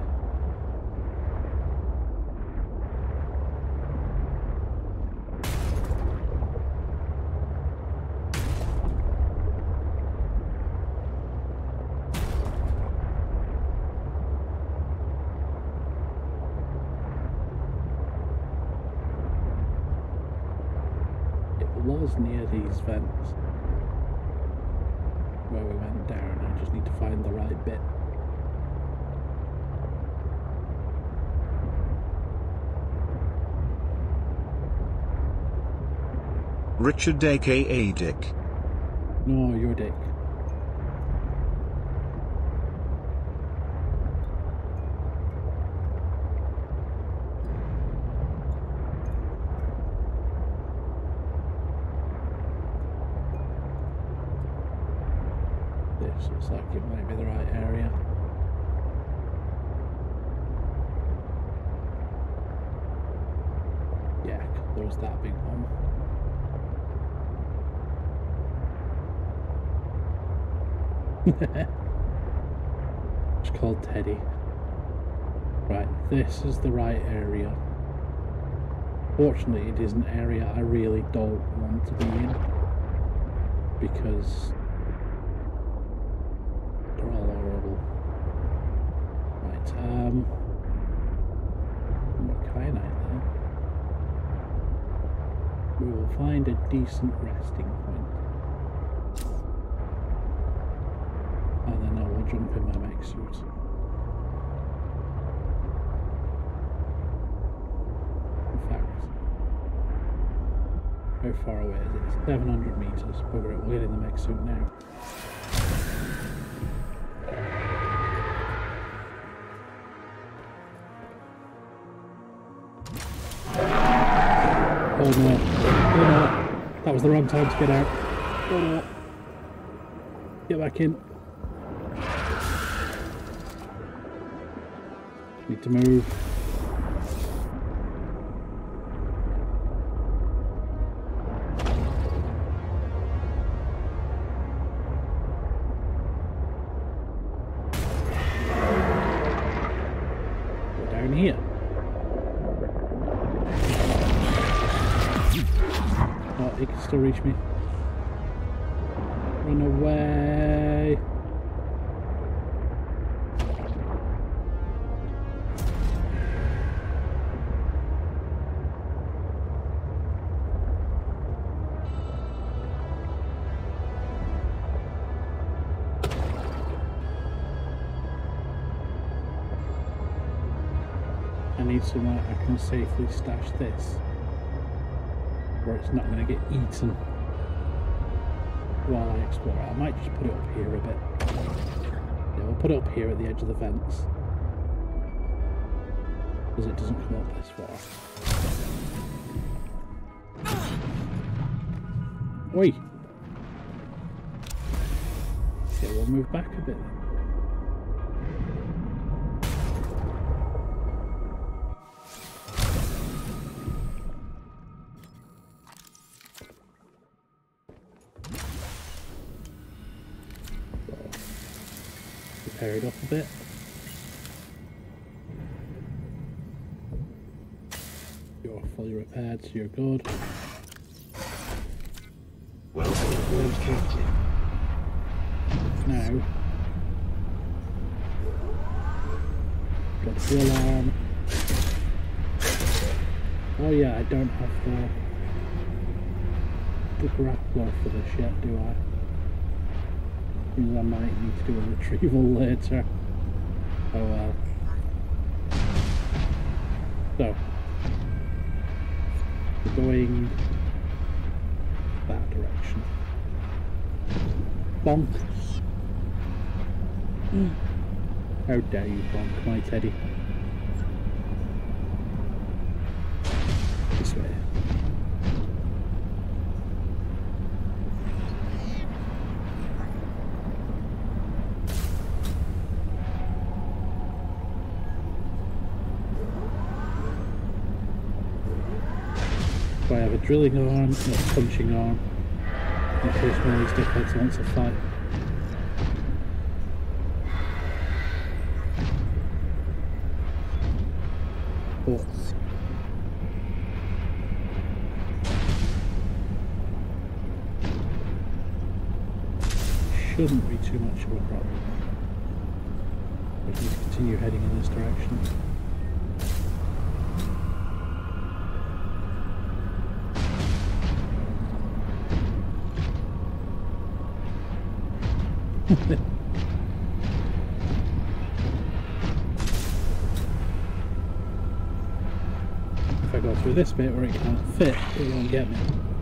Was near these vents where we went down. I just need to find the right bit. Richard aka Dick. No, you're Dick. This looks like it might be the right area. Yeah, there was that big one. It's called Teddy. Right, this is the right area. Fortunately, it is an area I really don't want to be in because they're all horrible. Right, more kyanite there. We will find a decent resting point. And then I will jump in my mech suit. In fact, how far away is it? 700 meters. Bugger it, we'll get in the mech suit now. Oh no. Oh no. That was the wrong time to get out. Oh no. Get back in. Need to move. Go down here. Oh, he can still reach me. Run away. I need somewhere I can safely stash this, where it's not going to get eaten while I explore it. I might just put it up here a bit. Yeah, we'll put it up here at the edge of the vents, because it doesn't come up this far. Oi! Yeah, we'll move back a bit then. Repair it up a bit. You're fully repaired, so you're good. Welcome aboard, Captain. Now, got the alarm. Oh yeah, I don't have the grappler for this yet, do I? Means I might need to do a retrieval later. Oh well. So, we're going that direction. Bonk. How dare you bonk my teddy. This way. drilling arm, and a punching arm, in case one of these dickheads wants a fight. But shouldn't be too much of a problem. We can continue heading in this direction. If I go through this bit where it can't fit, it won't get me.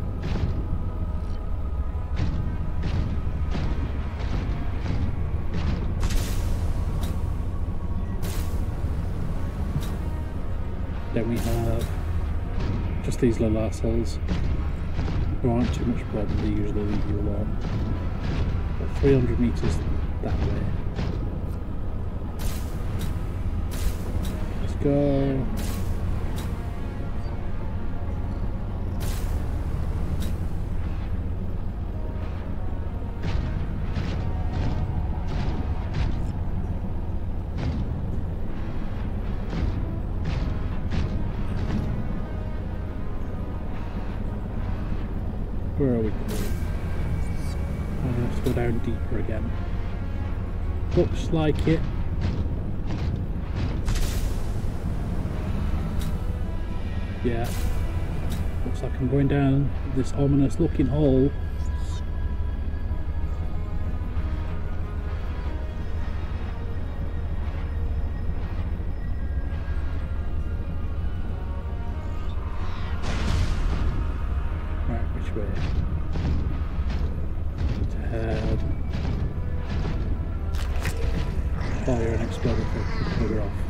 Then we have just these little assholes who aren't too much problem, they usually leave you alone. But 300 meters that way. Let's go. Where are we going? I have to go down deeper again. Looks like it. Yeah. Looks like I'm going down this ominous looking hole. Fire and explode it further off.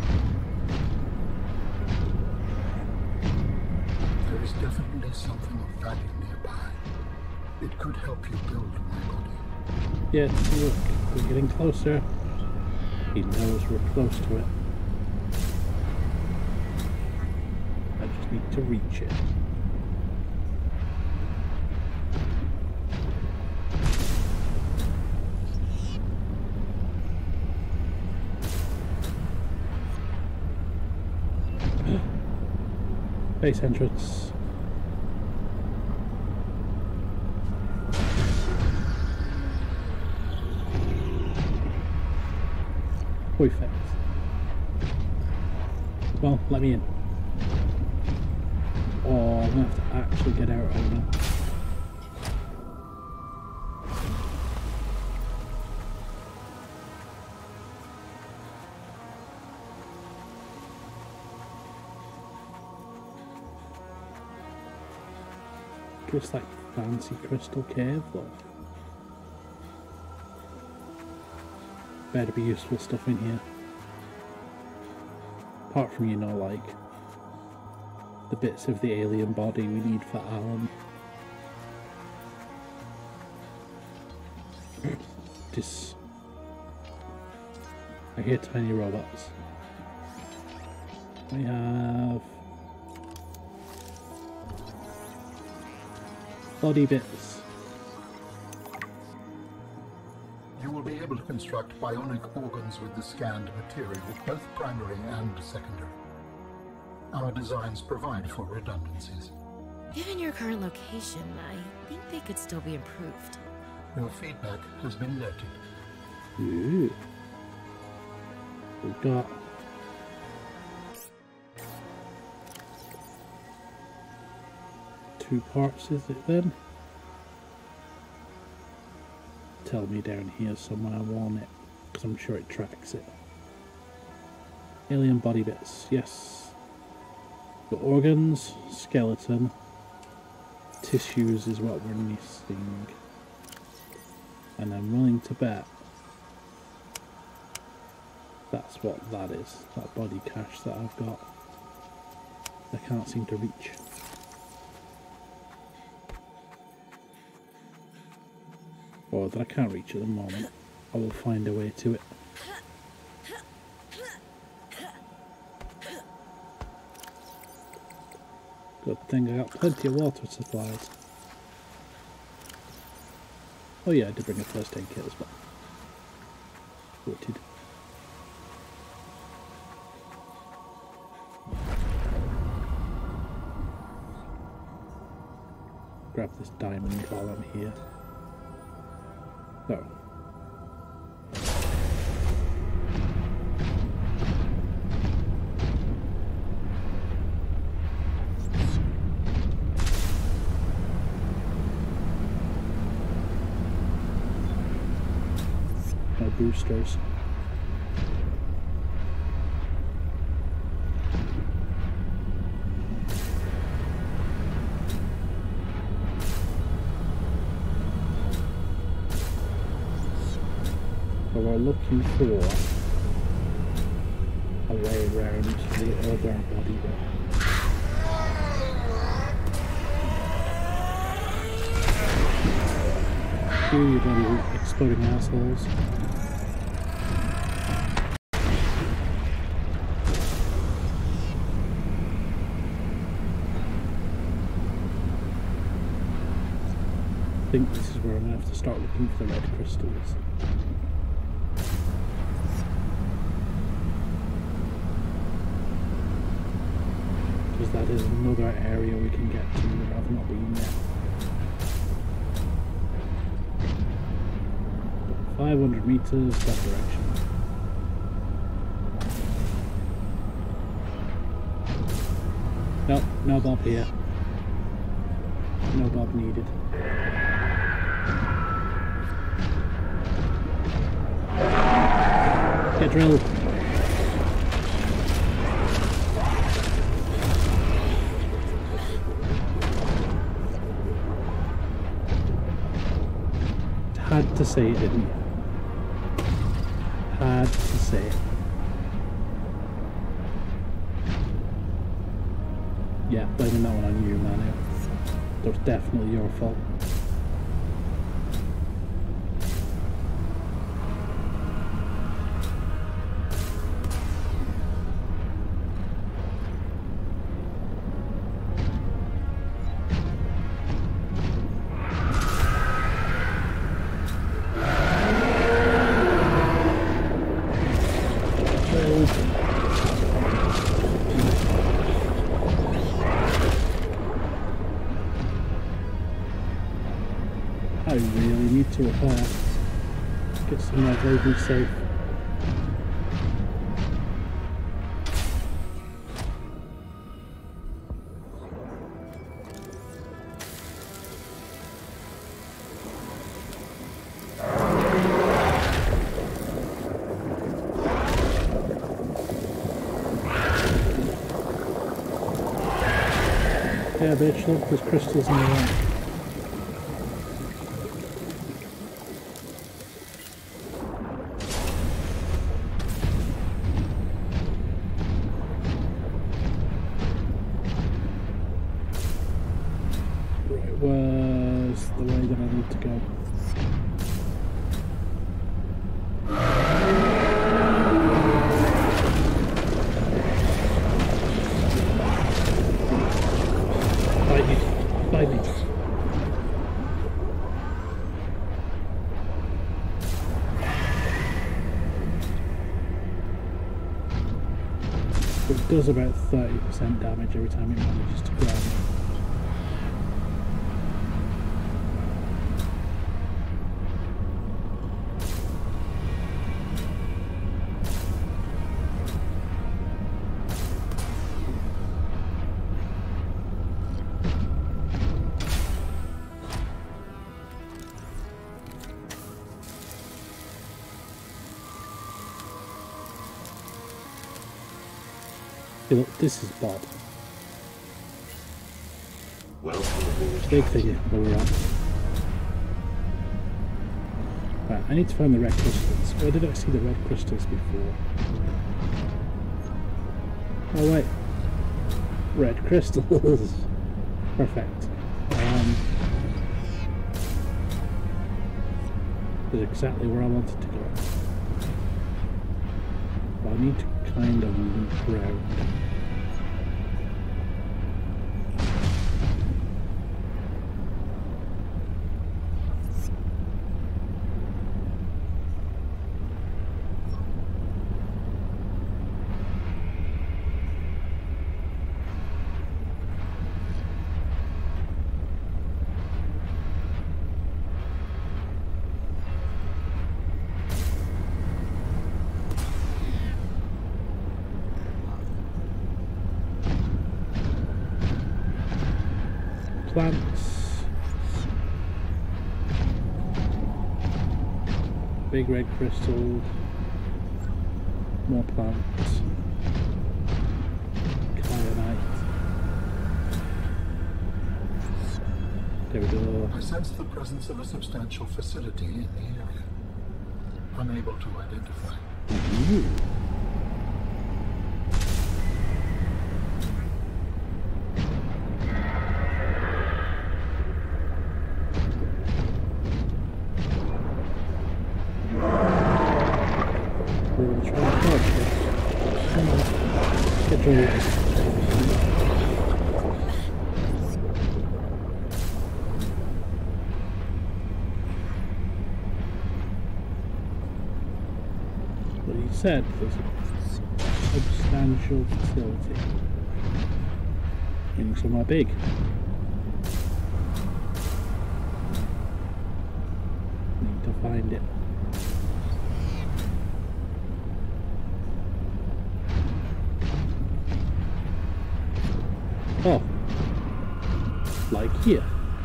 There is definitely something of value nearby. It could help you build my body. Yeah, look, we're getting closer. He knows we're close to it. I just need to reach it. Base entrance. Perfect. Well, let me in. Oh, I'm gonna have to actually get out right now. Just like fancy crystal cave though. Better be useful stuff in here. Apart from, you know, like the bits of the alien body we need for Alan. Just I hear tiny robots. We have body bits. You will be able to construct bionic organs with the scanned material, both primary and secondary. Our designs provide for redundancies. Given your current location, I think they could still be improved. Your feedback has been noted. Ooh. We've got two parts, is it then? Tell me down here somewhere I want it, because I'm sure it tracks it. Alien body bits, yes. Got organs, skeleton, tissues is what we're missing. And I'm willing to bet that's what that is, that body cache that I've got. I can't seem to reach. Or that I can't reach at the moment. I will find a way to it. Good thing I got plenty of water supplies. Oh yeah, I did bring a first aid kit as well. Sorted. Grab this diamond while I'm here. Oh. No boosters. So we're looking for a way around the other body there. You little exploding assholes. I think this is where I'm going to have to start looking for the red crystals. Because that is another area we can get to where I've not been yet. 500 meters that direction. Nope, no Bob here. No Bob needed. Get drilled. Had to say it, didn't you? Had to say it. Yeah, blaming that one on you, man. That was definitely your fault. I really need to repair. Get somewhere vaguely safe. Yeah, bitch, look, there's crystals in the way. Was the way that I need to go. Bite me. Bite me. It does about 30% damage every time it manages to grab me. Hey, look, this is Bob. Welcome aboard, Big Captain. figure where we're at. Right, I need to find the red crystals. Where did I see the red crystals before? Oh wait. Red crystals. Perfect. That's exactly where I wanted to go. But I need to kind of loop around. plants. Big red crystals. More plants. Kyanite. There we go. I sense the presence of a substantial facility in the area. Unable to identify. Ooh. We'll try to dodge this. Come on. Get through. Said there's a substantial facility, meaning somewhere big. Need to find it. Oh, like here.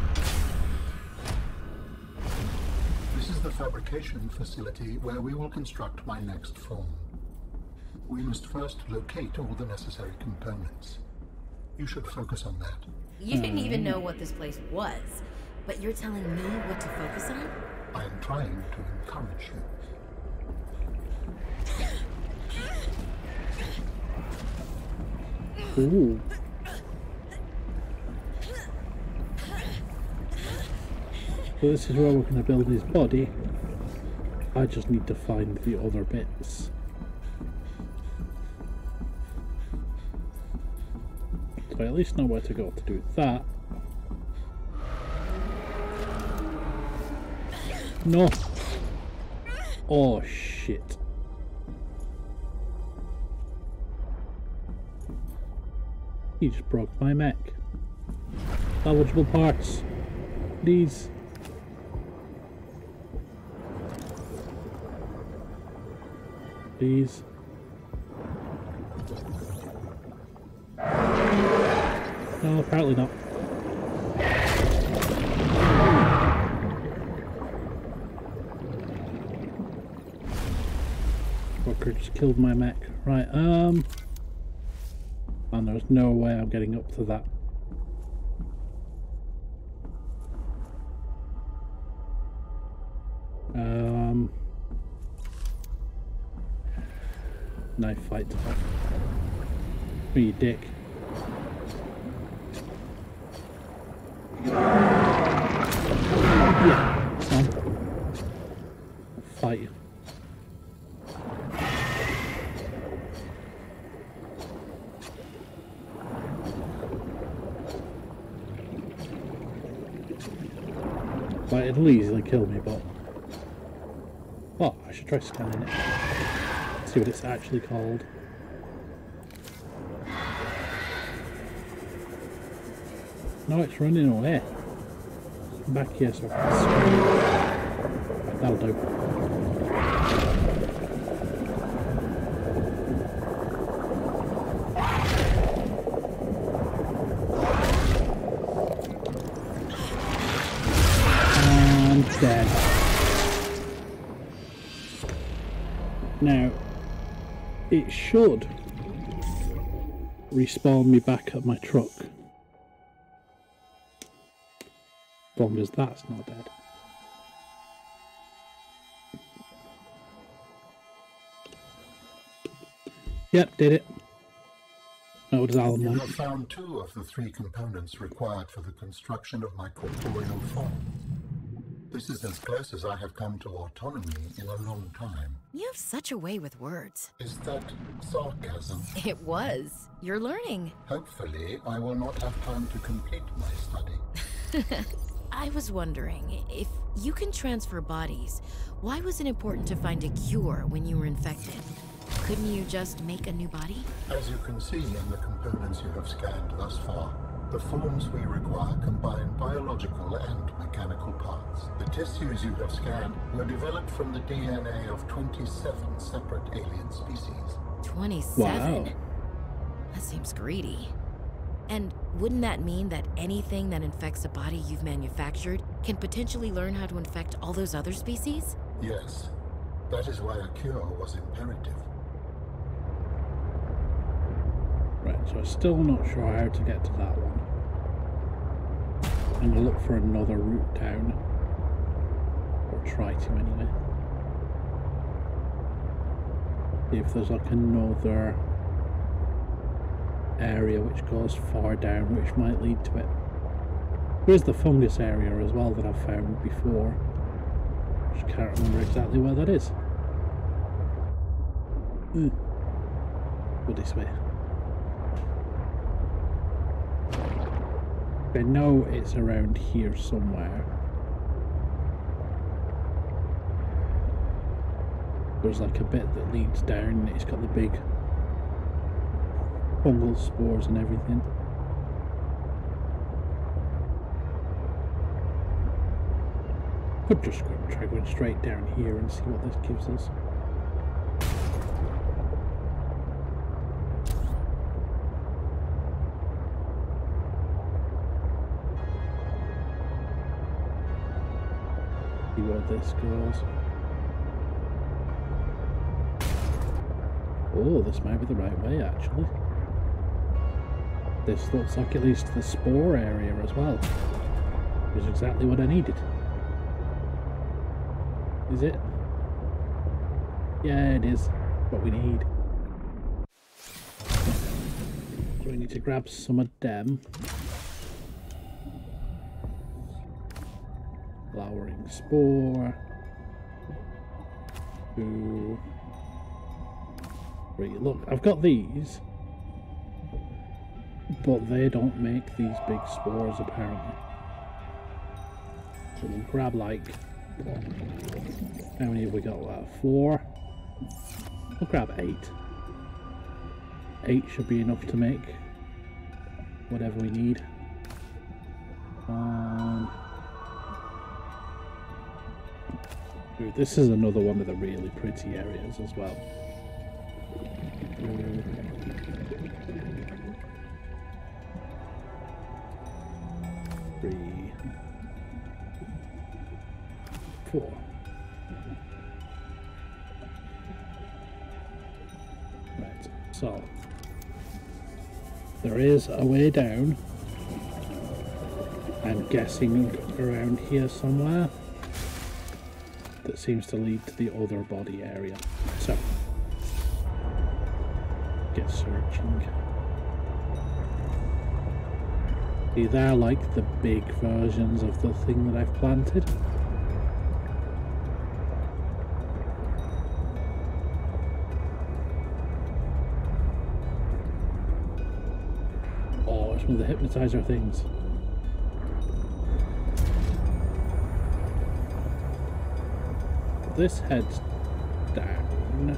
Fabrication facility where we will construct my next form. We must first locate all the necessary components. You should focus on that. You didn't even know what this place was, but you're telling me what to focus on? I am trying to encourage you. Ooh. So this is where we're going to build his body. I just need to find the other bits. So I at least know where to go to do that. No! Oh shit. He just broke my mech. Salvageable parts. These. Please. No, apparently not. Fucker just killed my mech. Right, and there's no way I'm getting up to that. Knife fight. Oh, you dick. Yeah, son. I'll fight you. Like, it'll easily kill me, but... Oh, I should try scanning it. See what it's actually called. No, it's running away. Come back here so I can scream. That'll do. And dead. Now, it should respawn me back at my truck. As long as that's not dead. Yep, did it. That was Alan. You have found 2 of the 3 components required for the construction of my corporeal form. This is as close as I have come to autonomy in a long time. You have such a way with words. Is that sarcasm? It was. You're learning. Hopefully, I will not have time to complete my study. I was wondering, if you can transfer bodies, why was it important to find a cure when you were infected? Couldn't you just make a new body? As you can see in the components you have scanned thus far, the forms we require combine biological and mechanical parts. The tissues you have scanned were developed from the DNA of 27 separate alien species. 27? Wow. That seems greedy. And wouldn't that mean that anything that infects a body you've manufactured can potentially learn how to infect all those other species? Yes. That is why a cure was imperative. Right, so I'm still not sure how to get to that one. I'm going to look for another route down. Or try to anyway. See if there's like another area which goes far down, which might lead to it. There's the fungus area as well that I've found before. Just can't remember exactly where that is. Go this way. I know it's around here somewhere. There's like a bit that leads down, it's got the big fungal spores and everything. Could just try going straight down here and see what this gives us. See where this goes. Oh, this might be the right way actually. This looks like at least the spore area as well. Which is exactly what I needed. Is it? Yeah, it is what we need. So we need to grab some of them. Flowering spore. 2, 3. Look, I've got these. But they don't make these big spores apparently. So we'll grab like, how many have we got? 4? We'll grab 8. 8 should be enough to make whatever we need. Dude, this is another one of the really pretty areas as well. 3, 4. Right, so there is a way down. I'm guessing around here somewhere. That seems to lead to the other body area. So, get searching. See, they're like the big versions of the thing that I've planted. Oh, it's one of the hypnotizer things. This heads down.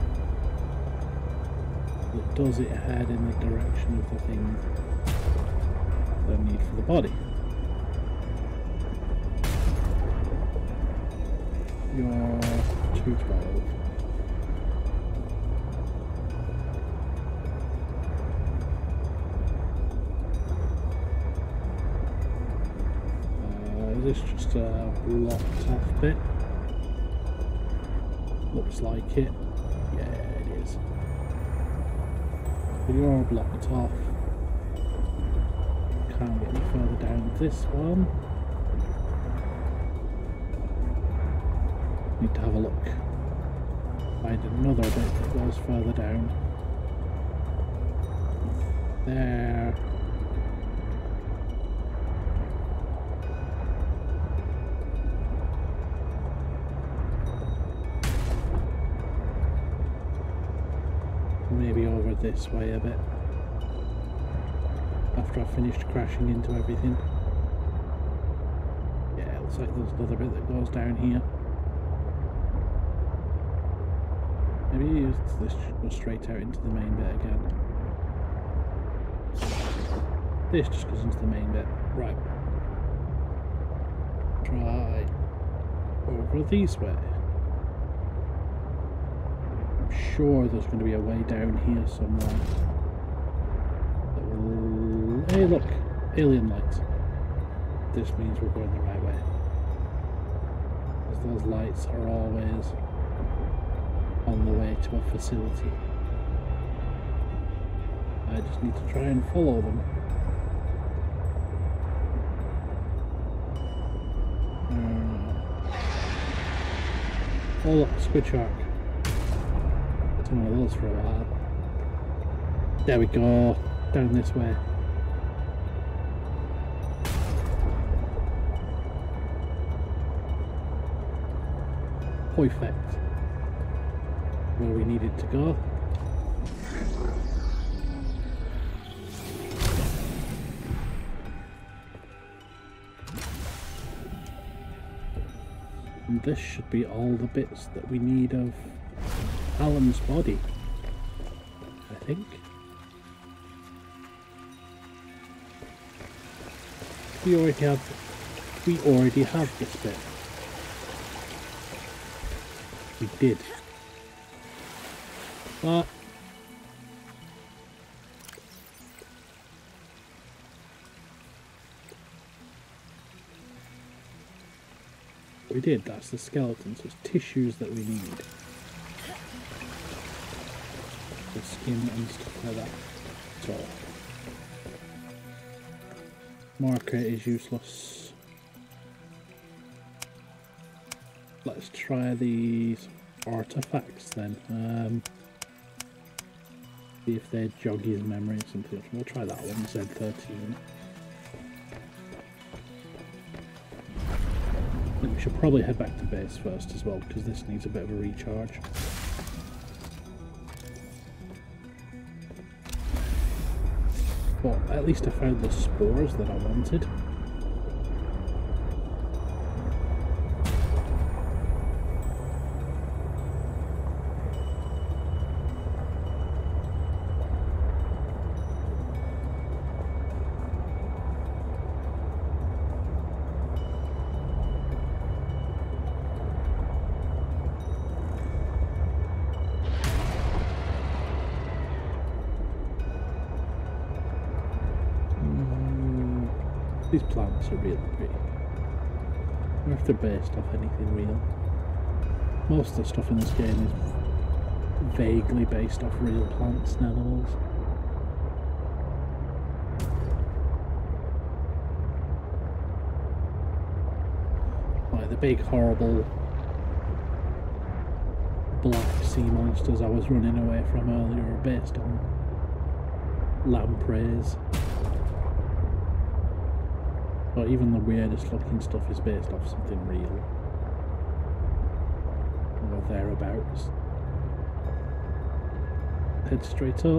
But does it head in the direction of the thing that I need for the body? You're 212. Is this just a blocked off bit? Looks like it. Yeah, it is. But you're all blocked off. Can't get any further down this one. Need to have a look. Find another bit that goes further down. There. Maybe over this way a bit. After I've finished crashing into everything. Yeah, it looks like there's another bit that goes down here. Maybe this should go straight out into the main bit again. This just goes into the main bit. Right. Try over this way. I'm sure there's going to be a way down here somewhere that will Hey look, alien lights. This means we're going the right way. Because those lights are always on the way to a facility. I just need to try and follow them. Oh look, squid shark. Some of those for a while. There we go, down this way. Perfect. Where we needed to go. And this should be all the bits that we need of Alan's body, I think. We already have this bit. We did. But we did, that's the skeleton, so it's tissues that we need. The skin and stuff like that. So marker is useless. Let's try these artifacts then. See if they jog his memory or something. We'll try that one, Z13. I think we should probably head back to base first as well, because this needs a bit of a recharge. But at least I found the spores that I wanted. These plants are really pretty. I wonder if they're based off anything real. Most of the stuff in this game is vaguely based off real plants and animals. Like the big horrible black sea monsters I was running away from earlier are based on lampreys. But even the weirdest looking stuff is based off something real. Or thereabouts. Head straight up.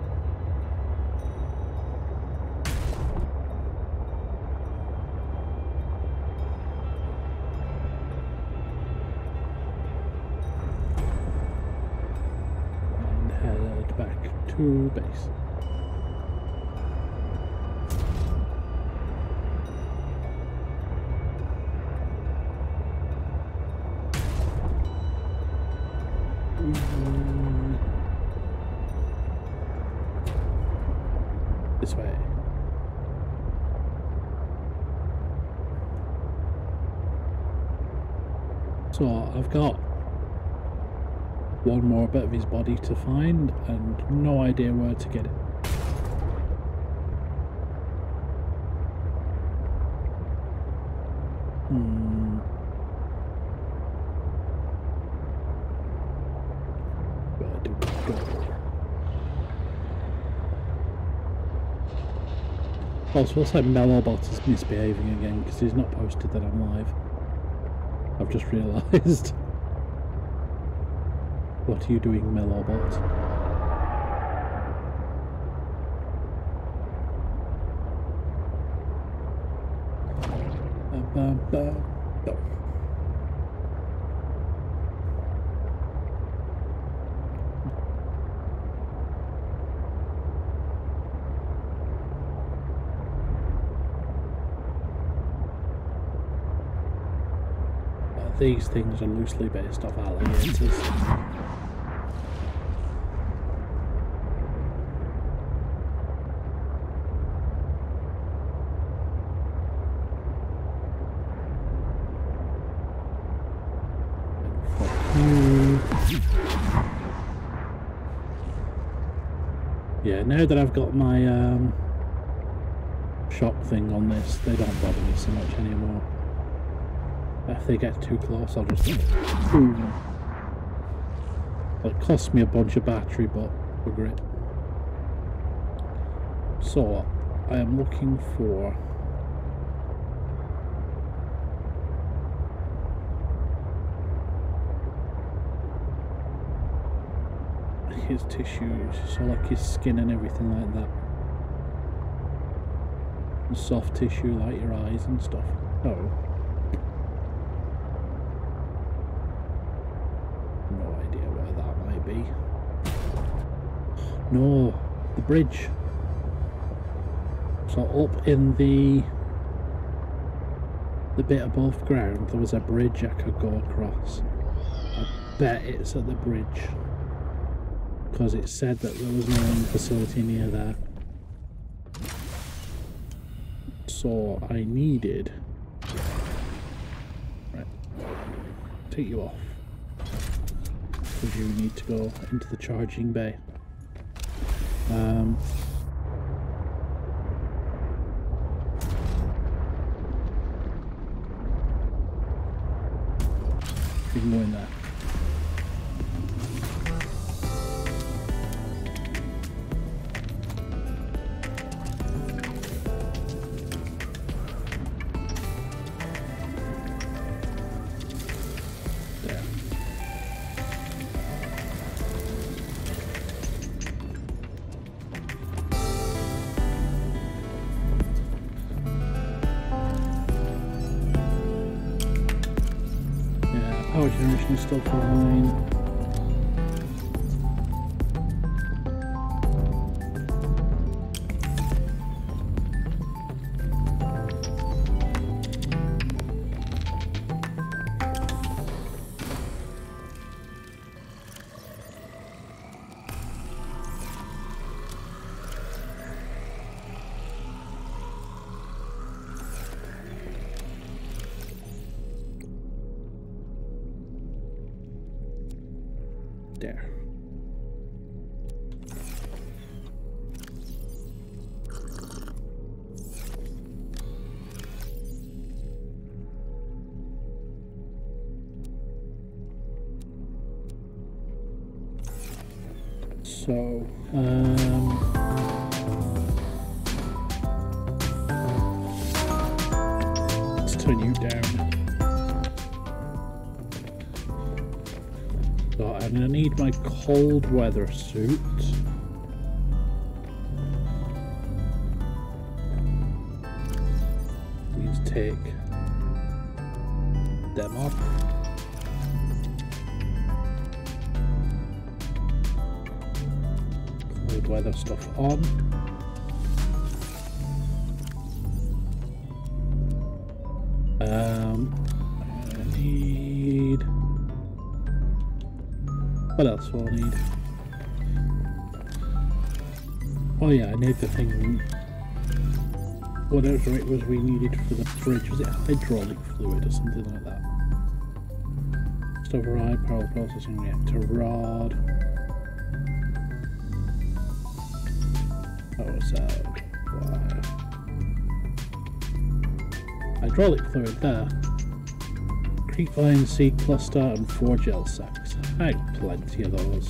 And head back to base. This way. So I've got one more bit of his body to find and no idea where to get it. Where do we go? Also, looks like Mellowbot is misbehaving again because he's not posted that I'm live. I've just realised. What are you doing, Mellowbot? No. These things are loosely based off alligators. Yeah, now that I've got my shock thing on this, they don't bother me so much anymore. If they get too close, I'll just boom. It costs me a bunch of battery, but bugger it. So, I am looking for his tissues, so like his skin and everything like that. And soft tissue like your eyes and stuff. Oh. No idea where that might be. No, the bridge. So up in the bit above ground there was a bridge I could go across. I bet it's at the bridge, because it said that there was no facility near there. So I needed... Right, take you off, because you need to go into the charging bay. You can go in there. There. Power generation is still fine. There. So, let's turn you down. So I'm going to need my cold weather suit. Please take them off. Cold weather stuff on. I need... What else will I need? Oh yeah, I need the thing, whatever it was we needed for the bridge. Was it hydraulic fluid or something like that? Just override power processing reactor rod. Power side wire. Hydraulic fluid there. Creepvine, seed cluster and 4 gel sacks. I got plenty of those.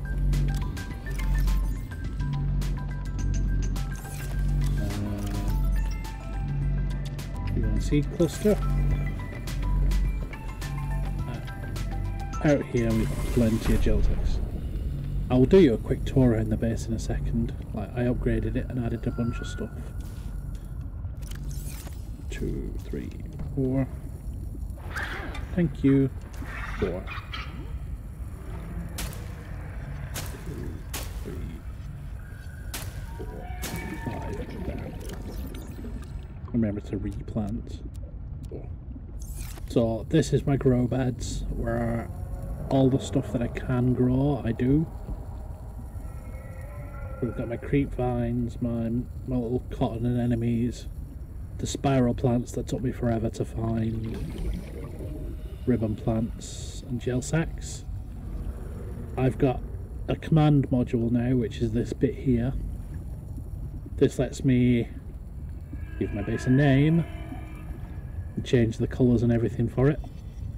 You want a seed cluster? Out here we've got plenty of gel sacks. I will do you a quick tour around the base in a second. Like, I upgraded it and added a bunch of stuff. 2, 3, 4. Thank you. 4. 2, 3, 4, 5. There. Remember to replant. 4. So this is my grow beds, where all the stuff that I can grow, I do. We've got my creep vines, my little cotton anemones, the spiral plants that took me forever to find, ribbon plants and gel sacks. I've got a command module now, which is this bit here. This lets me give my base a name and change the colours and everything for it.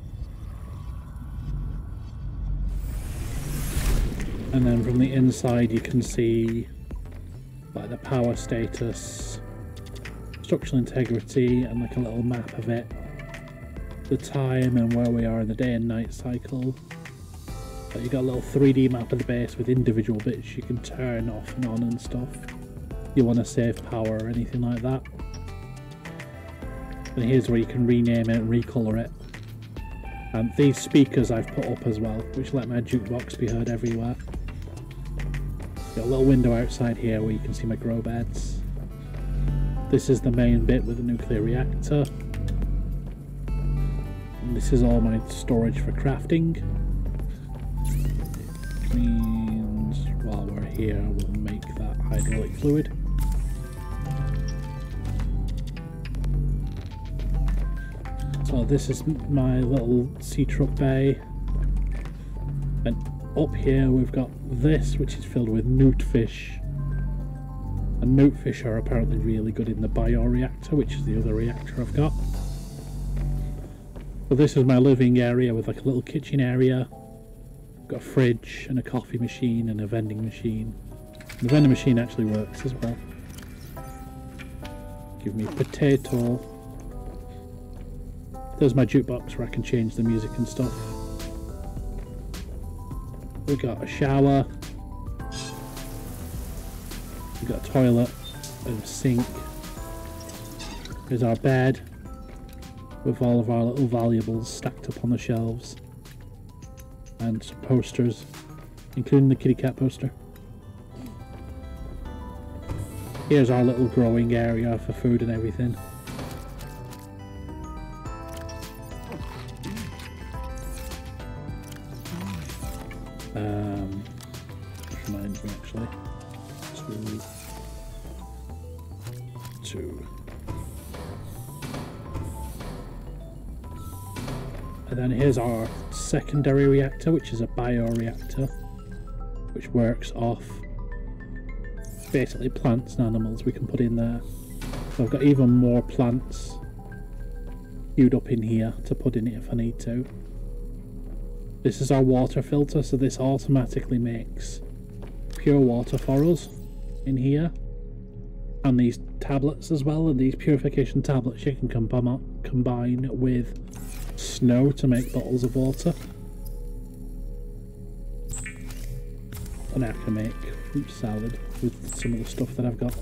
And then from the inside you can see like the power status, structural integrity, and like a little map of it, the time and where we are in the day and night cycle. But you got a little 3D map of the base with individual bits you can turn off and on and stuff. You want to save power or anything like that. And here's where you can rename it and recolour it. And these speakers I've put up as well, which let my jukebox be heard everywhere. Got a little window outside here where you can see my grow beds. This is the main bit with the nuclear reactor. And this is all my storage for crafting. Which means while we're here we'll make that hydraulic fluid. So this is my little sea truck bay. And up here we've got this, which is filled with newt fish. And newt fish are apparently really good in the bioreactor, which is the other reactor I've got. So this is my living area with like a little kitchen area. Got a fridge and a coffee machine and a vending machine. The vending machine actually works as well. Give me potato. There's my jukebox where I can change the music and stuff. We got a shower. We got a toilet and a sink. Here's our bed with all of our little valuables stacked up on the shelves. And some posters, including the kitty cat poster. Here's our little growing area for food and everything. Which reminds me actually, two. And then here's our secondary reactor, which is a bioreactor, which works off basically plants and animals we can put in there. So I've got even more plants queued up in here to put in it if I need to. This is our water filter, so this automatically makes pure water for us in here. And these tablets as well, and these purification tablets you can combine with snow to make bottles of water. And I can make fruit salad with some of the stuff that I've got.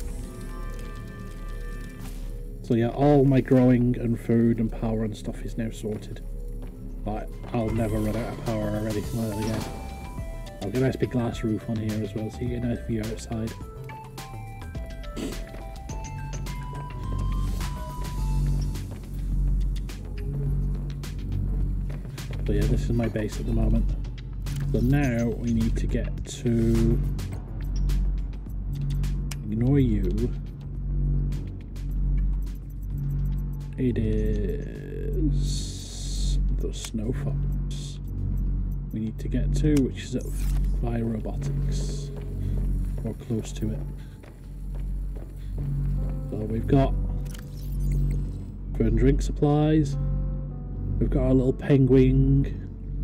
So yeah, all my growing and food and power and stuff is now sorted. But I'll never run out of power or anything like that again. I'll get a nice big glass roof on here as well, so you get a nice view outside. So yeah, this is my base at the moment. So now we need to get to... Ignore you. It is the snow fox we need to get to, which is at Robotics, or close to it. So we've got food and drink supplies. We've got our little penguin.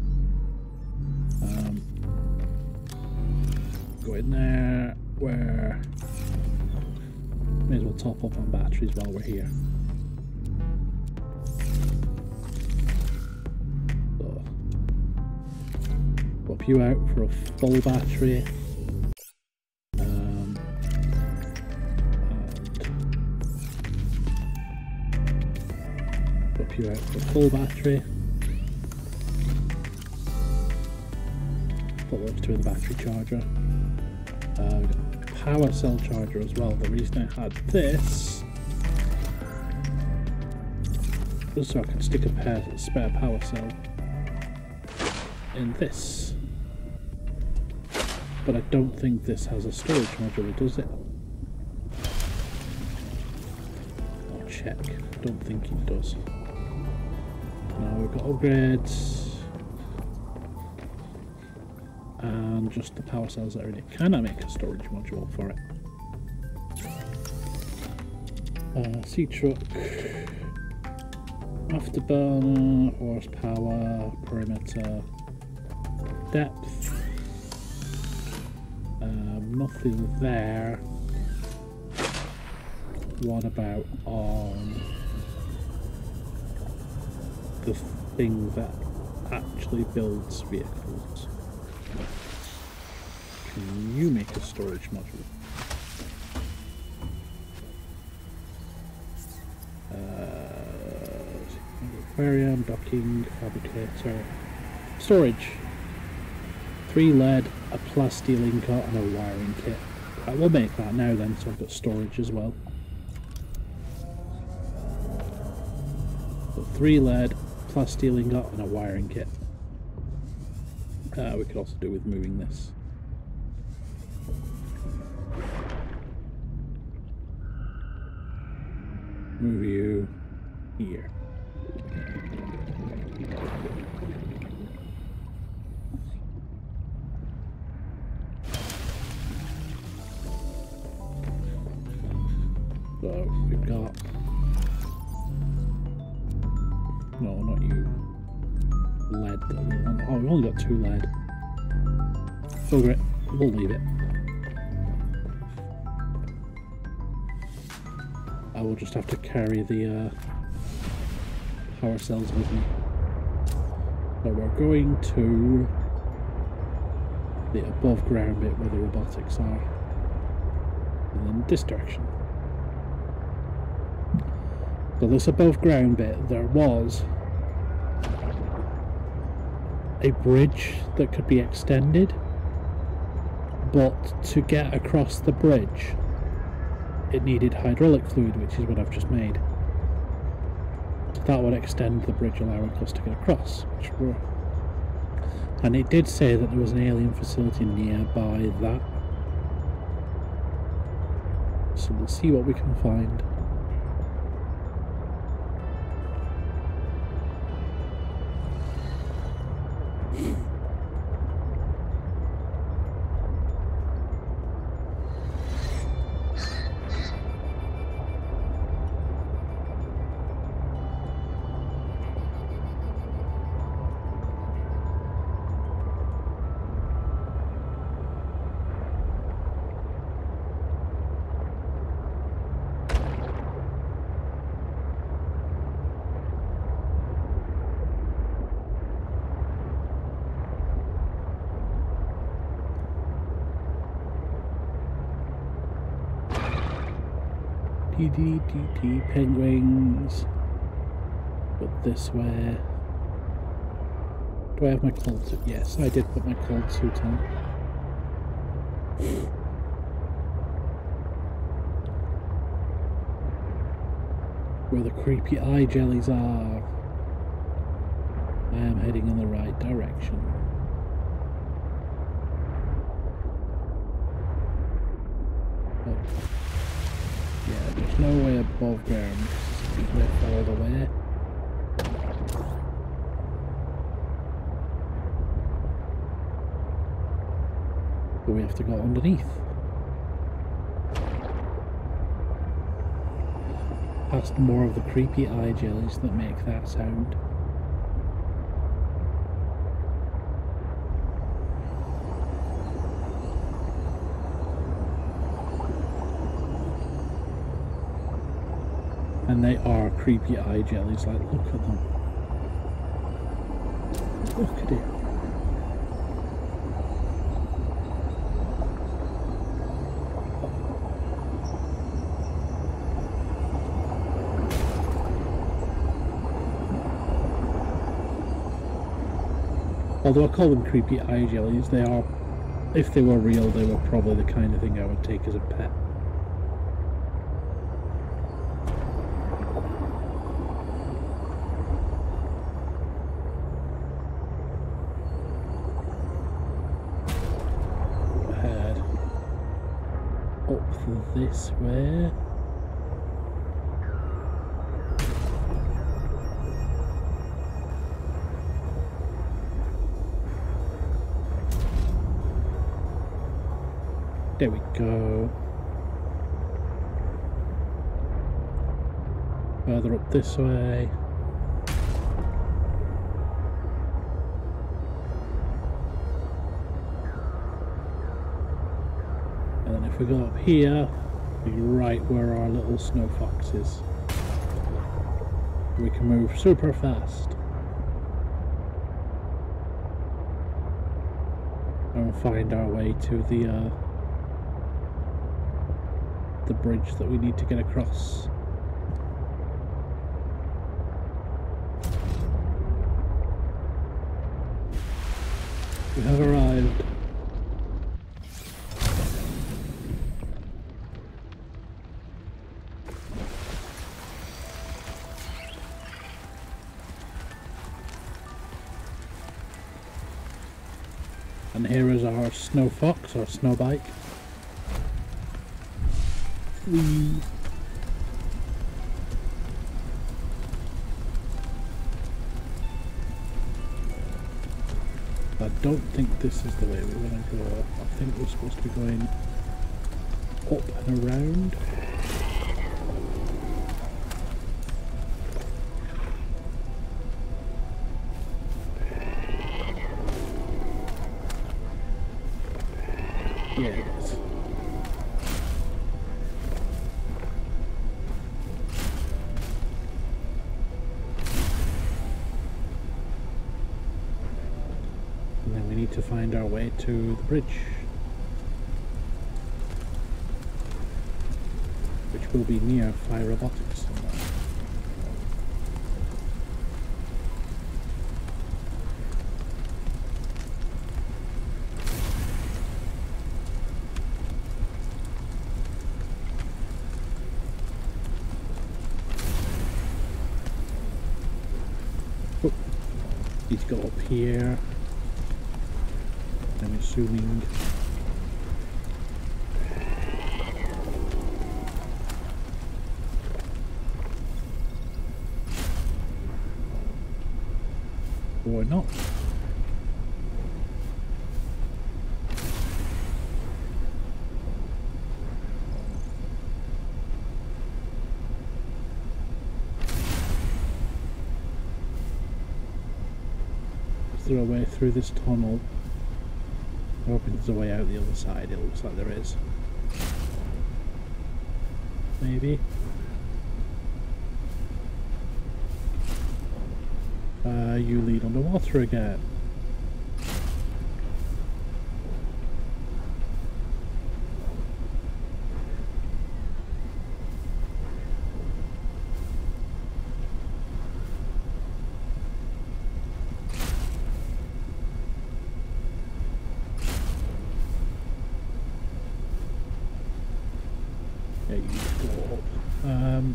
Go in there. Where may as well top up on batteries while we're here. So, swap you out for a full battery. And swap you out for a full battery. Put those two in the battery charger. We've got a power cell charger as well. The reason I had this was so I can stick a spare power cell in this. But I don't think this has a storage module, does it? I'll check. I don't think it does. Now we've got upgrades. and just the power cells that are in it. Can I make a storage module for it? Sea truck, afterburner, horsepower, perimeter, depth. Nothing there. What about on the thing that actually builds vehicles? Can you make a storage module? Aquarium, docking, fabricator, storage. 3 lead, a plastic ingot, and a wiring kit. Right, we'll make that now then, so I've got storage as well. So 3 lead, plastic ingot, and a wiring kit. We could also do with moving this. Move you here. So we've got, no, not you, lead that we want. Oh, we've only got 2 lead. Bugger it, we'll leave it. I will just have to carry the power cells with me. So we're going to the above ground bit where the robotics are, and then this direction. So this above ground bit, there was a bridge that could be extended, but to get across the bridge it needed hydraulic fluid, which is what I've just made. So that would extend the bridge, allowing us to get across, which we're... And it did say that there was an alien facility nearby that, so we'll see what we can find. Penguins. But this way. Do I have my cold suit? Yes, I did put my cold suit on. Where the creepy eye jellies are. I am heading in the right direction. Oh. Yeah, there's no way above ground because it's left all the way. So we have to go underneath. Past more of the creepy eye jellies that make that sound. And they are creepy eye jellies, like, look at them. Look at it. Although I call them creepy eye jellies, they are, if they were real, they were probably the kind of thing I would take as a pet. This way. There we go. Further up this way. And then if we go up here, we'll be right where our little snow fox is. We can move super fast. And find our way to the bridge that we need to get across. We have arrived. And here is our snow fox, or snow bike. Whee. I don't think this is the way we're going to go. I think we're supposed to be going up and around. Yeah, it is. And then we need to find our way to the bridge, which will be near Fire Robotics somewhere. Oh, need to go up here. I'm assuming. Or not. Is there a way through this tunnel? I hope there's a way out the other side. It looks like there is. Maybe. You lead underwater again. Yeah, you need to go up.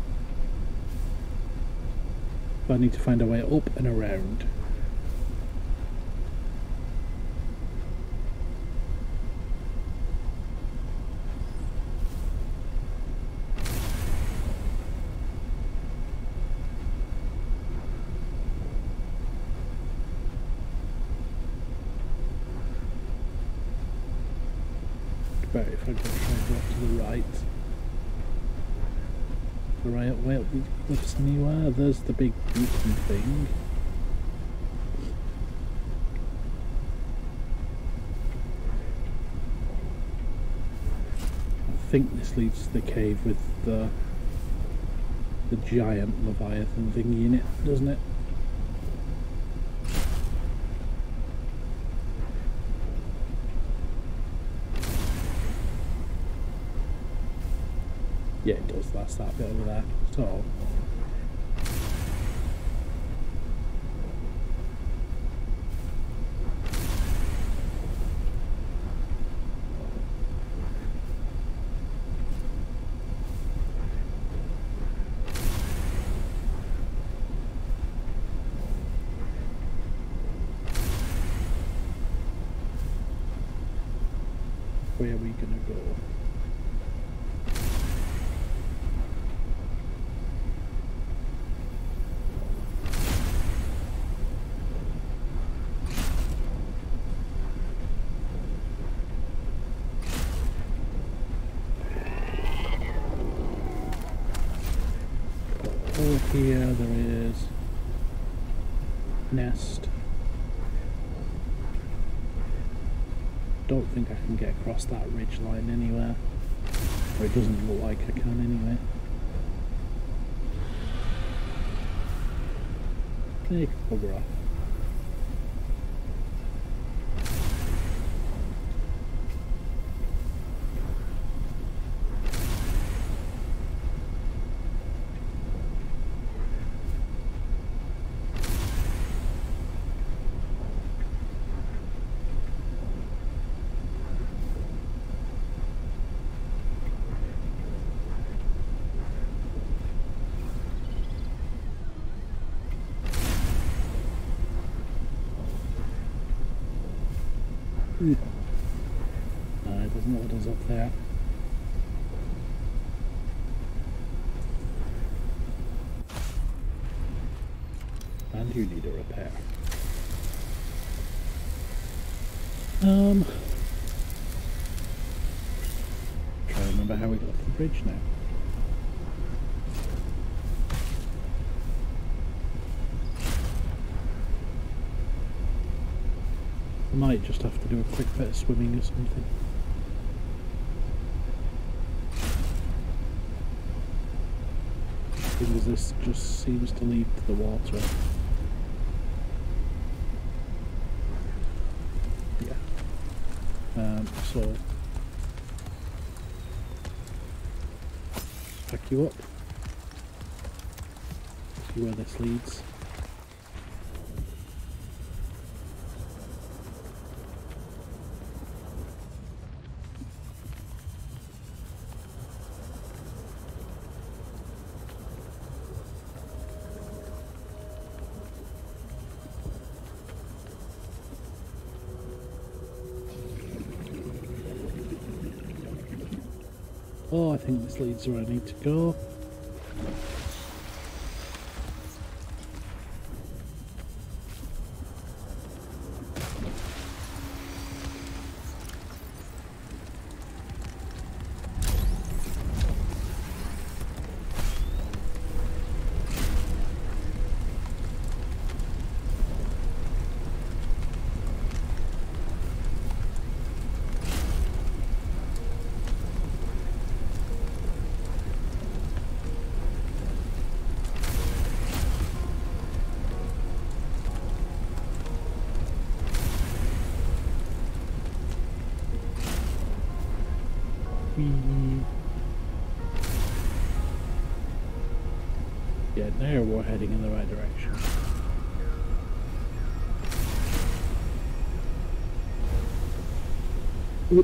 But I need to find a way up and around. Better if I go try and go up to the right. The right way up these cliffs anywhere. There's the big beacon thing. I think this leads to the cave with the giant Leviathan thingy in it, doesn't it? Yeah, it does. That's that bit over there. So, where are we gonna go? over here there is nest. Don't think I can get across that ridge line anywhere. Or it doesn't look like I can anyway. There you can bugger off. No, it doesn't load us up there. And you need a repair. Try to remember how we got to the bridge now. I might just have to do a quick bit of swimming or something. Because this just seems to lead to the water. Yeah. So pack you up. See where this leads. Oh, I think this leads where I need to go. Yeah, now we're heading in the right direction. Oop.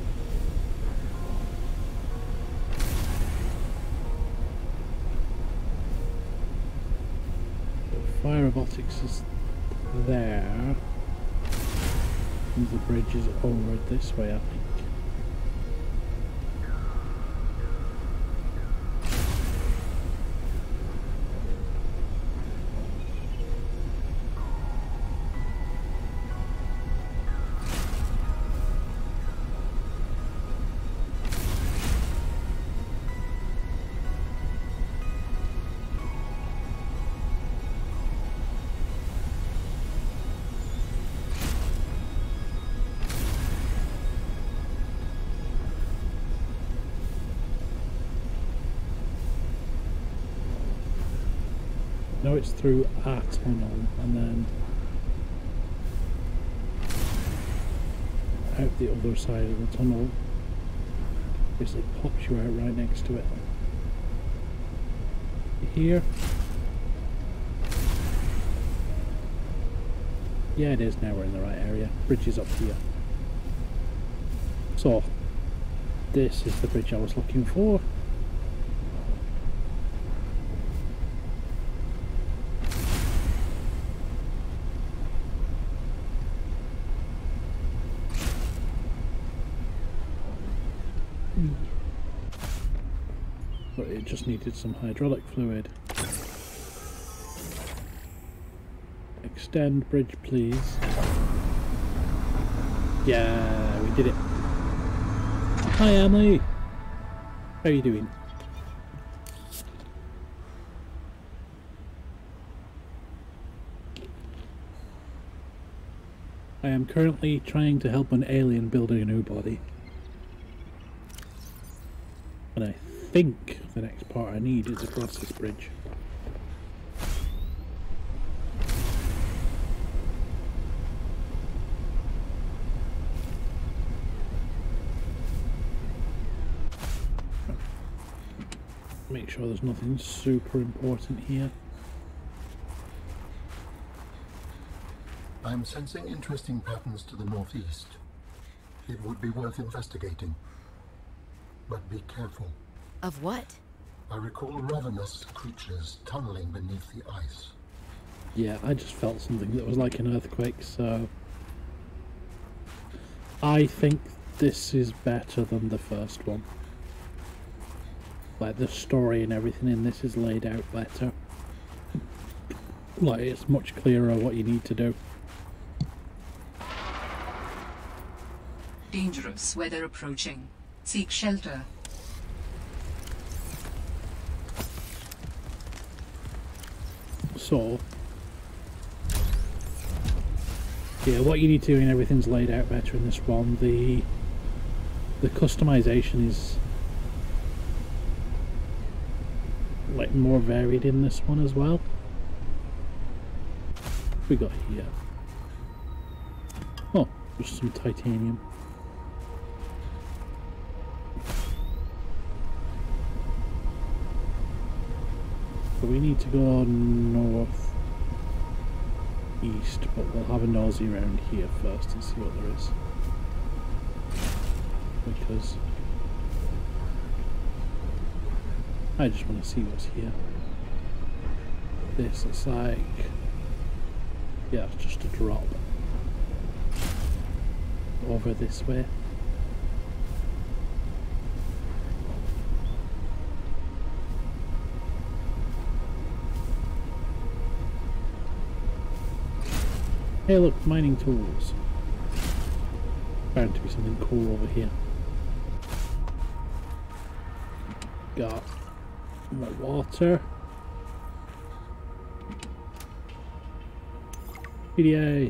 Fire robotics is there, and the bridge is over this way, I think. No, it's through a tunnel and then out the other side of the tunnel. Basically pops you out right next to it. Here. Yeah, it is. Now we're in the right area. Bridge is up here. So, this is the bridge I was looking for. But it just needed some hydraulic fluid. Extend bridge, please. Yeah, we did it. Hi Emily! How are you doing? I am currently trying to help an alien building a new body. And I think the next part I need is across this bridge. Make sure there's nothing super important here. I'm sensing interesting patterns to the northeast. It would be worth investigating. But be careful. Of what? I recall ravenous creatures tunneling beneath the ice. Yeah, I just felt something that was like an earthquake, so... I think this is better than the first one. Like, the story and everything in this is laid out better. Like, it's much clearer what you need to do. Dangerous weather approaching. Seek shelter. So, yeah, what you need to do and everything's laid out better in this one. The customization is like more varied in this one as well. What we got here? Oh, just some titanium. So we need to go north east, but we'll have a nosy around here first and see what there is. Because I just want to see what's here. This is like, yeah, it's just a drop over this way. Hey look, mining tools. Bound to be something cool over here. Got more water. PDA.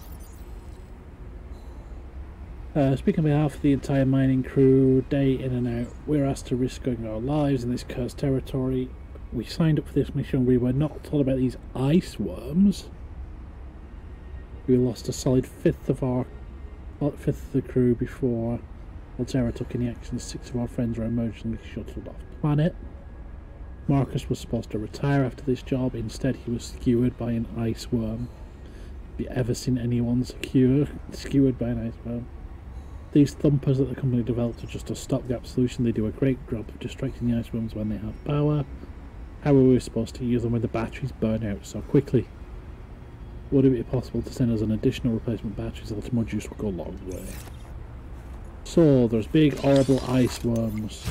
Speaking on behalf of the entire mining crew, day in and out, we're asked to risk going our lives in this cursed territory. We signed up for this mission. We were not told about these ice worms. We lost a solid fifth of the crew before Altera took any action. 6 of our friends were emergency shuttled off planet. Marcus was supposed to retire after this job. Instead, he was skewered by an ice worm. Have you ever seen anyone skewered by an ice worm? These thumpers that the company developed are just a stopgap solution. They do a great job of distracting the ice worms when they have power. How are we supposed to use them when the batteries burn out so quickly? Would it be possible to send us an additional replacement batteries? A little more juice will go a long way. So, there's big, horrible ice worms.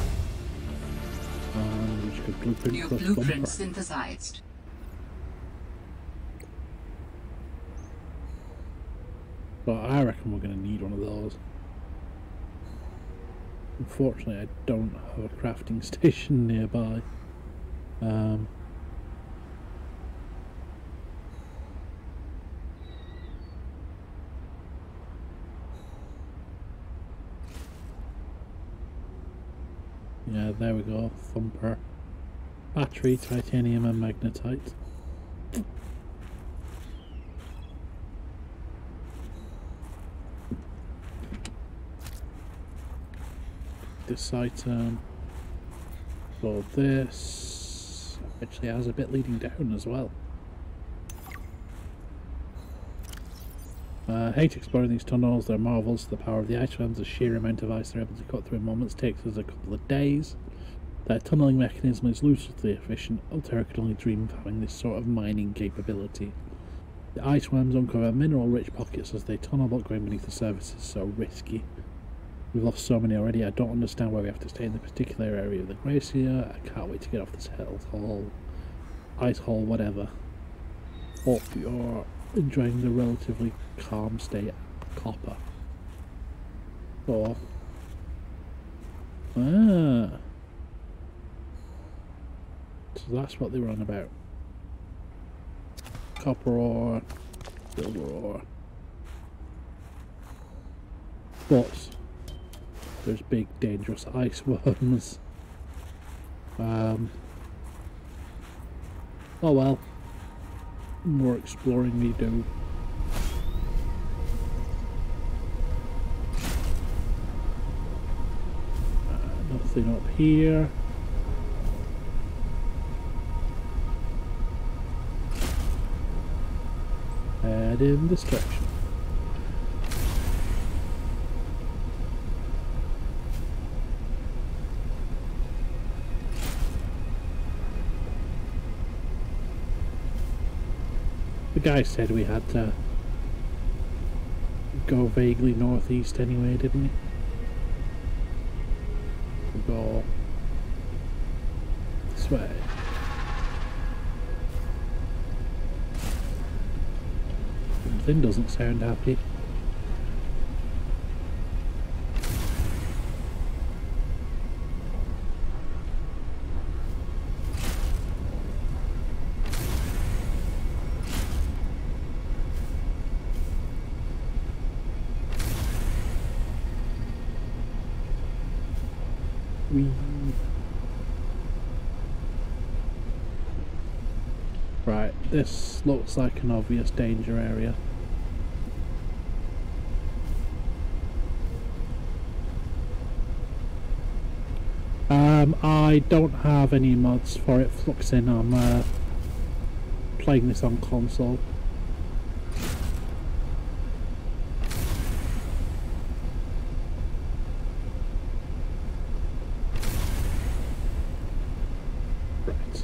And we should blueprint New for a blueprint thumper. synthesized. But I reckon we're going to need one of those. Unfortunately, I don't have a crafting station nearby. Yeah, there we go. Thumper. Battery, titanium and magnetite. This item. So this actually has a bit leading down as well. Hate exploring these tunnels, they're marvels. The power of the ice worms, the sheer amount of ice they're able to cut through in moments takes us a couple of days. Their tunneling mechanism is ludicrously efficient. Altera could only dream of having this sort of mining capability. The ice worms uncover mineral-rich pockets as they tunnel, but going beneath the surface is so risky. We've lost so many already, I don't understand why we have to stay in the particular area of the glacier. I can't wait to get off this hellhole, ice hole, whatever. Hope you're enjoying the relatively calm state of copper. So, so that's what they were on about. Copper ore, silver ore. but there's big dangerous ice worms. Oh well, more exploring we do. Nothing up here. Head in this direction. The guy said we had to go vaguely northeast anyway, didn't he? We'll go this way. Something doesn't sound happy. Right, this looks like an obvious danger area. I don't have any mods for it fluxing. I'm playing this on console. Right,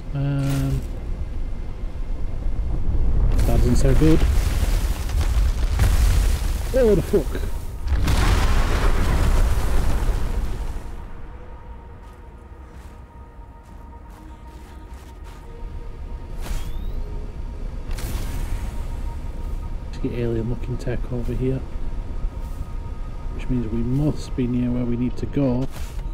that doesn't sound good. Oh, the fuck. Alien looking tech over here, which means we must be near where we need to go.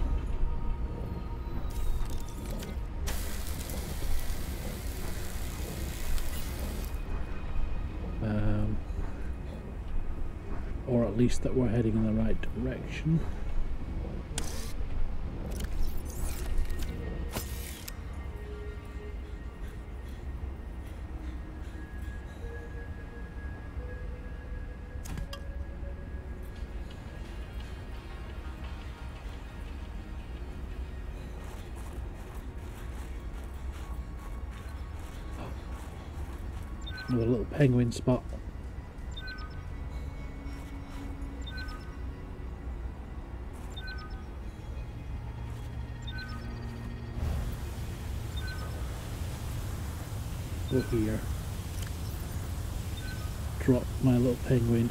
Or at least that we're heading in the right direction. Another little penguin spot. Go here. Drop my little penguin.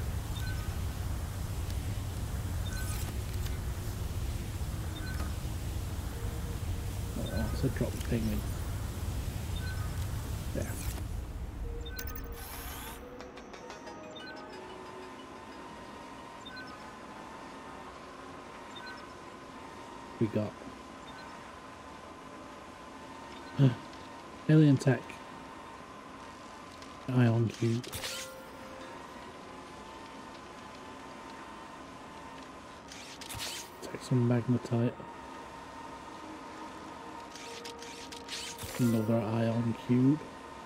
Oh, I said drop the penguin. There. We got alien tech, ion cube, take some magnetite, another ion cube.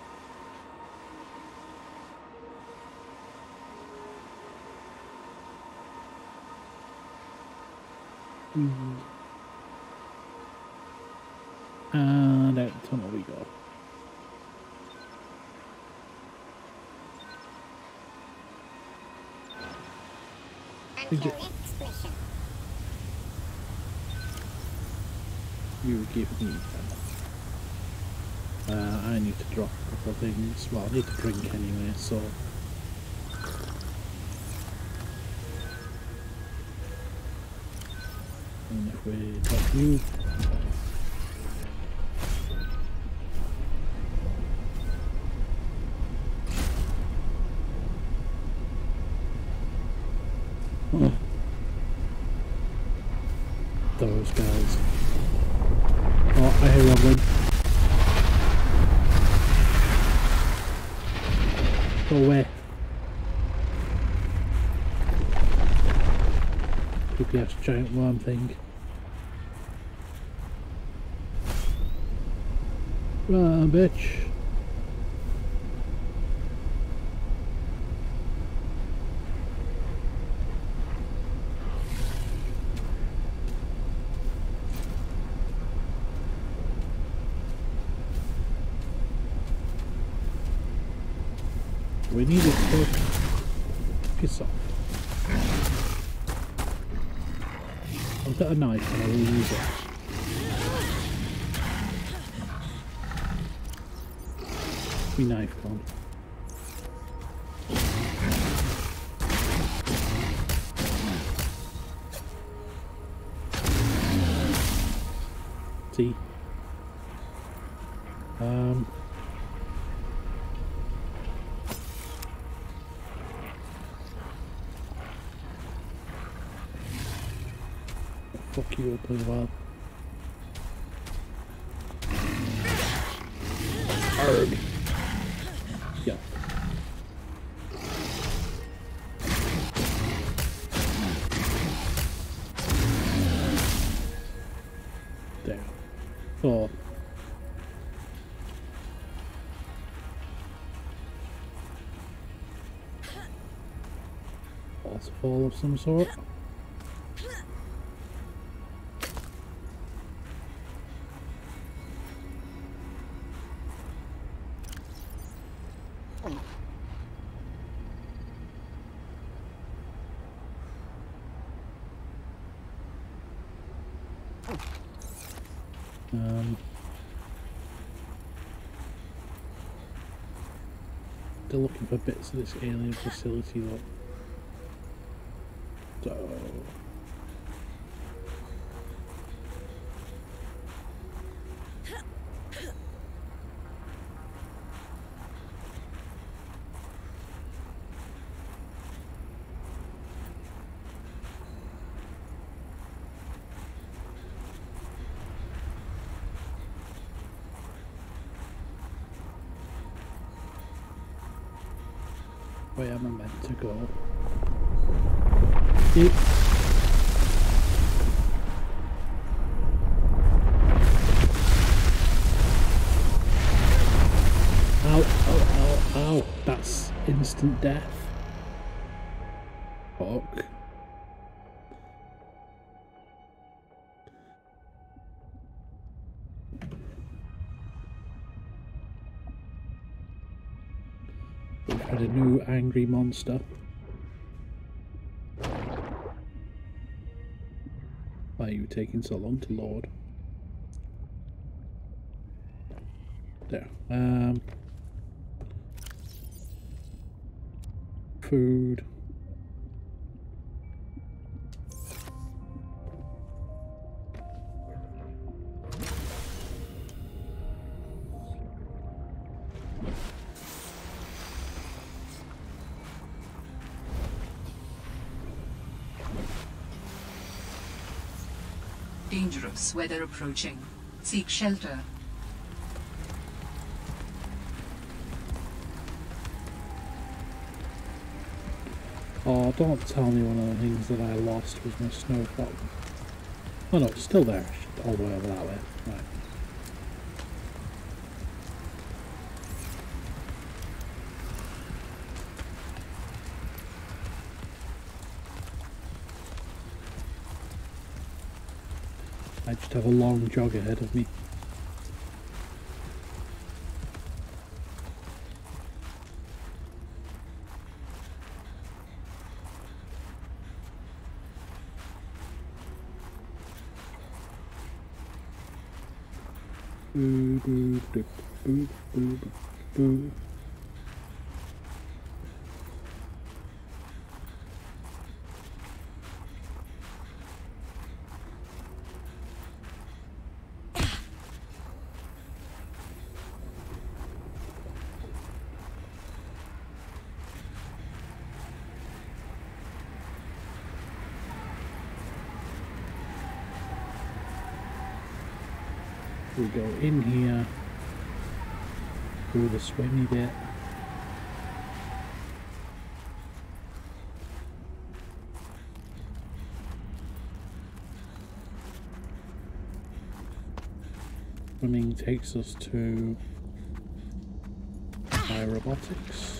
And out the tunnel we go. You give me that. I need to drop a couple of things. Well, I need to drink anyway, so. And if we drop you. Those guys. Oh, I hear rumbling. Go away. giant worm thing. Run, bitch. We need it to piss off. I've got a knife and I will use it. My knife gone. See? Fuck you up as well. Arg. Yeah. There. 4. Waterfall of some sort. Still looking for bits of this alien facility though. So where am I meant to go? Ow, ow, ow, ow. That's instant death. Fuck. We've had a new angry monster. Why are you taking so long to load? There. Food. Dangerous weather approaching. Seek shelter. Oh, don't tell me one of the things that I lost was my snowfall. Oh no, it's still there. All the way over that way. Right. I just have a long jog ahead of me. Boo, boo, boo, boo, boo, boo. We go in here through the swimmy bit. swimming takes us to robotics.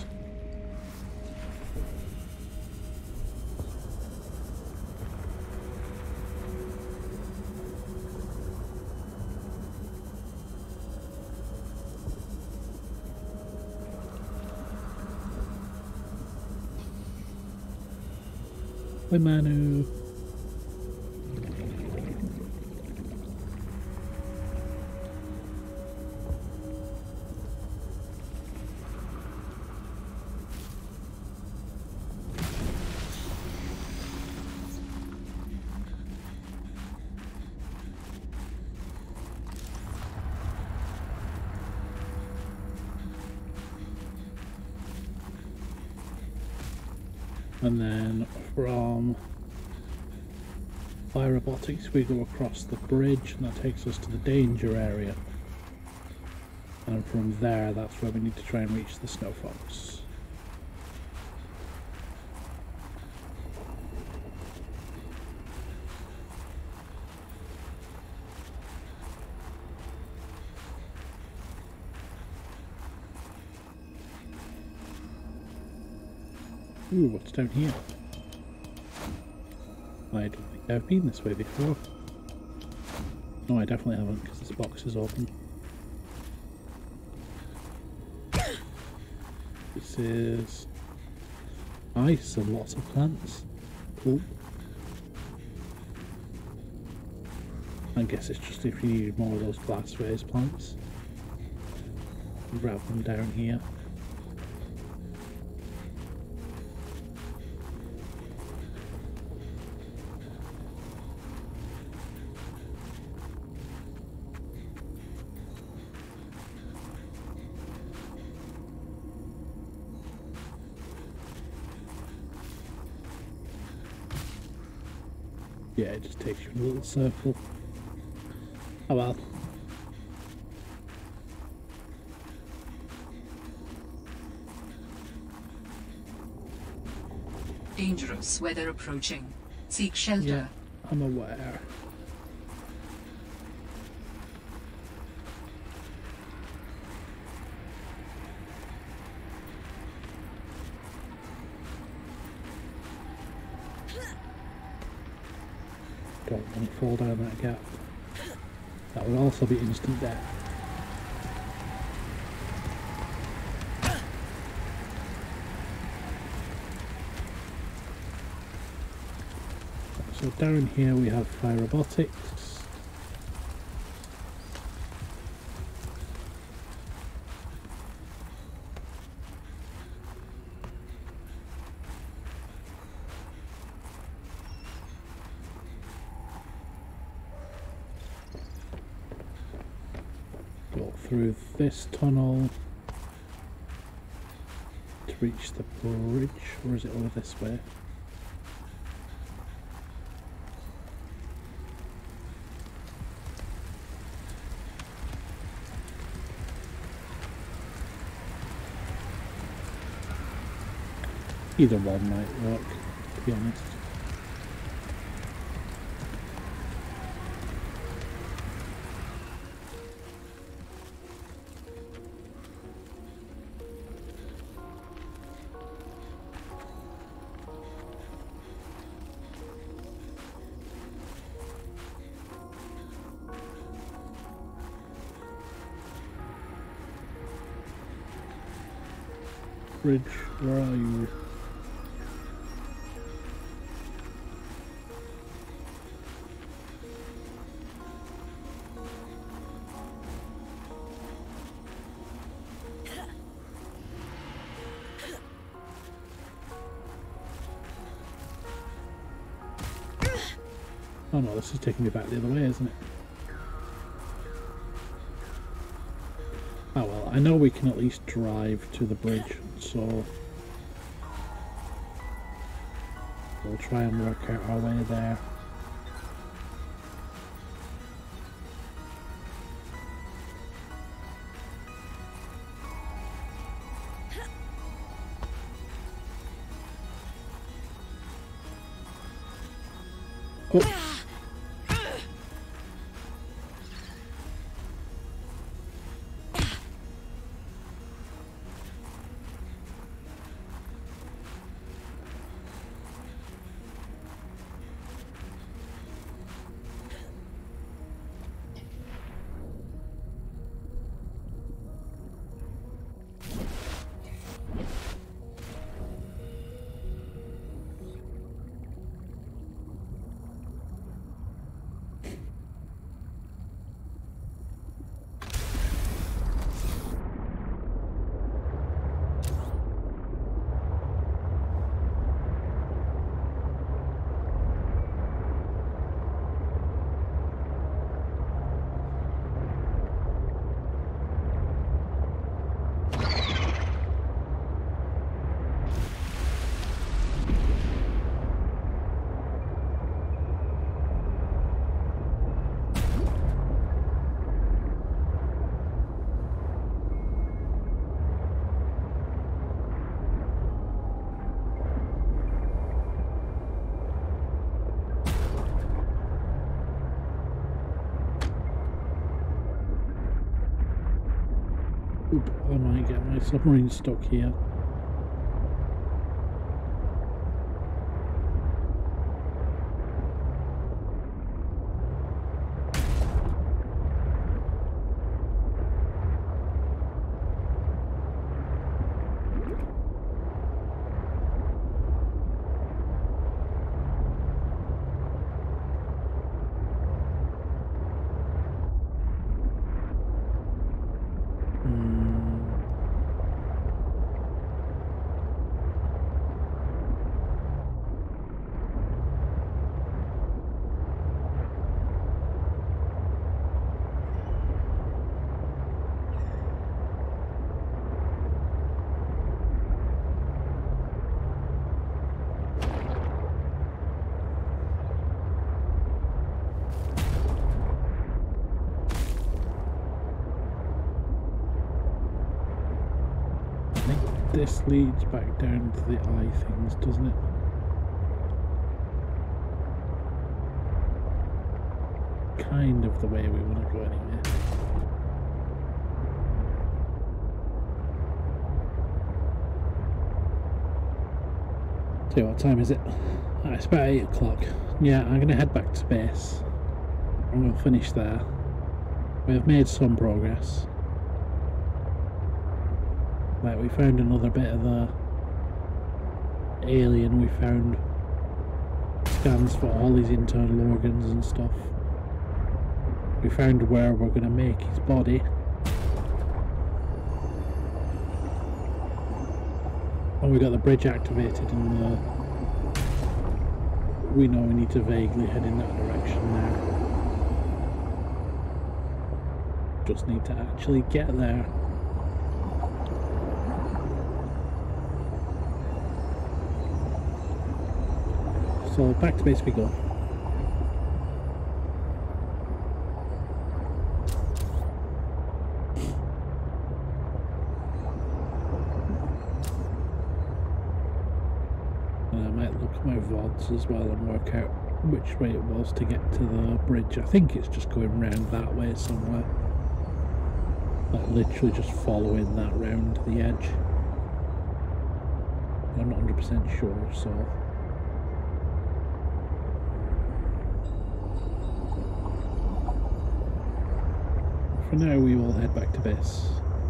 Hi Manu. And then from Fire Robotics we go across the bridge, and that takes us to the danger area. And from there, that's where we need to try and reach the Snow Fox. Ooh, what's down here? I don't think I've been this way before. No, I definitely haven't, because this box is open. This is ice and lots of plants. Cool. I guess it's just if you need more of those glass vase plants. Grab them down here. Yeah, it just takes you in a little circle. Oh well. Dangerous weather approaching. Seek shelter. Yeah, I'm aware. Don't want to fall down that gap. That would also be instant death. So down here we have Fire Robotics. Go through this tunnel to reach the bridge, or is it over this way? Either one might work, to be honest. Bridge, where are you? Oh no, this is taking me back the other way, isn't it? Oh well, I know we can at least drive to the bridge, so we'll try and work out our way there. Oh. Oop, I might get my submarine stuck here. This leads back down to the eye things, doesn't it? Kind of the way we want to go anyway. So what time is it? It's about 8 o'clock. Yeah, I'm going to head back to base. And we'll finish there. We've made some progress. Like, we found another bit of the alien. We found scans for all his internal organs and stuff. We found where we're going to make his body. And we got the bridge activated, and we know we need to vaguely head in that direction now. Just need to actually get there. So back to base we go. And I might look at my VODs as well and work out which way it was to get to the bridge. I think it's just going round that way somewhere. Like literally just following that round to the edge. I'm not 100% sure, so... For now, we will head back to base.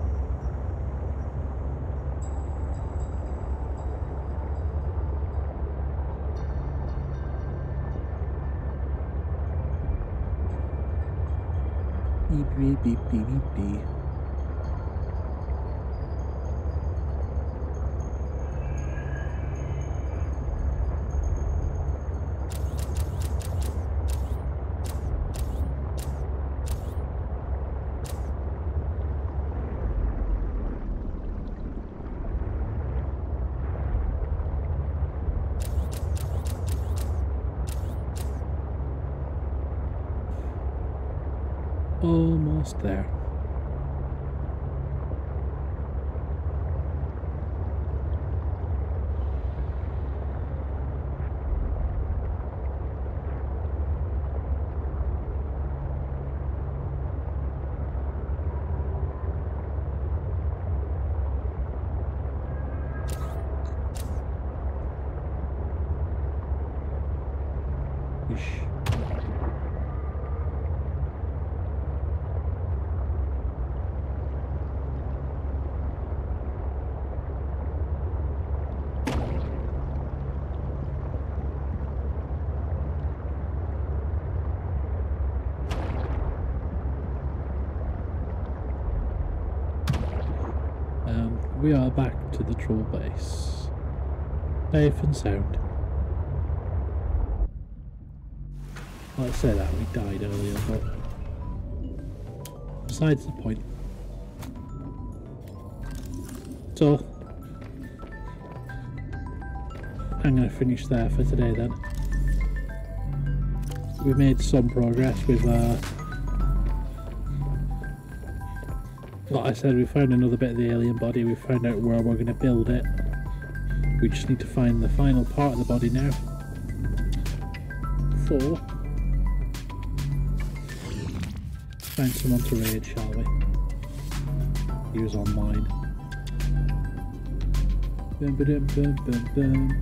Beep beep beep beep beep beep. Almost there. Ish. We are back to the troll base, safe and sound. Let's say that we died earlier, but besides the point. So I'm going to finish there for today then. We made some progress with like I said, we found another bit of the alien body. We found out where we're going to build it. We just need to find the final part of the body now. Find someone to raid, shall we? use online. Bum, ba-dum, bum, bum, bum.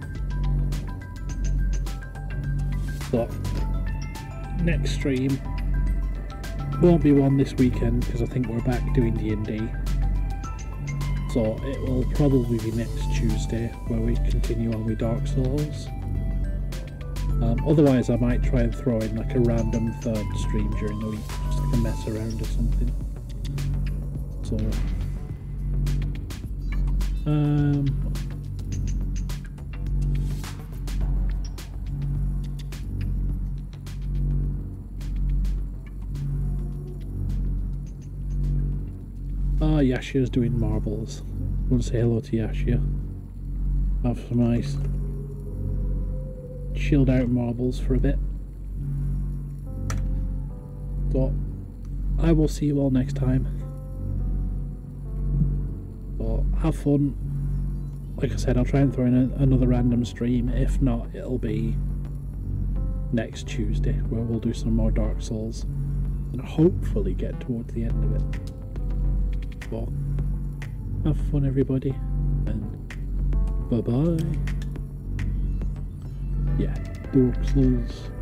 But next stream won't be one this weekend because I think we're back doing D&D. So it will probably be next Tuesday where we continue on with Dark Souls. Otherwise I might try and throw in like a random third stream during the week, just like a mess around or something. So Yashia's doing marbles. I want to say hello to Yashia. Have some nice chilled out marbles for a bit. So I will see you all next time. So have fun. Like I said, I'll try and throw in another random stream. If not, it'll be next Tuesday where we'll do some more Dark Souls and hopefully get towards the end of it. So have fun everybody, and bye bye. Yeah, Dark Souls.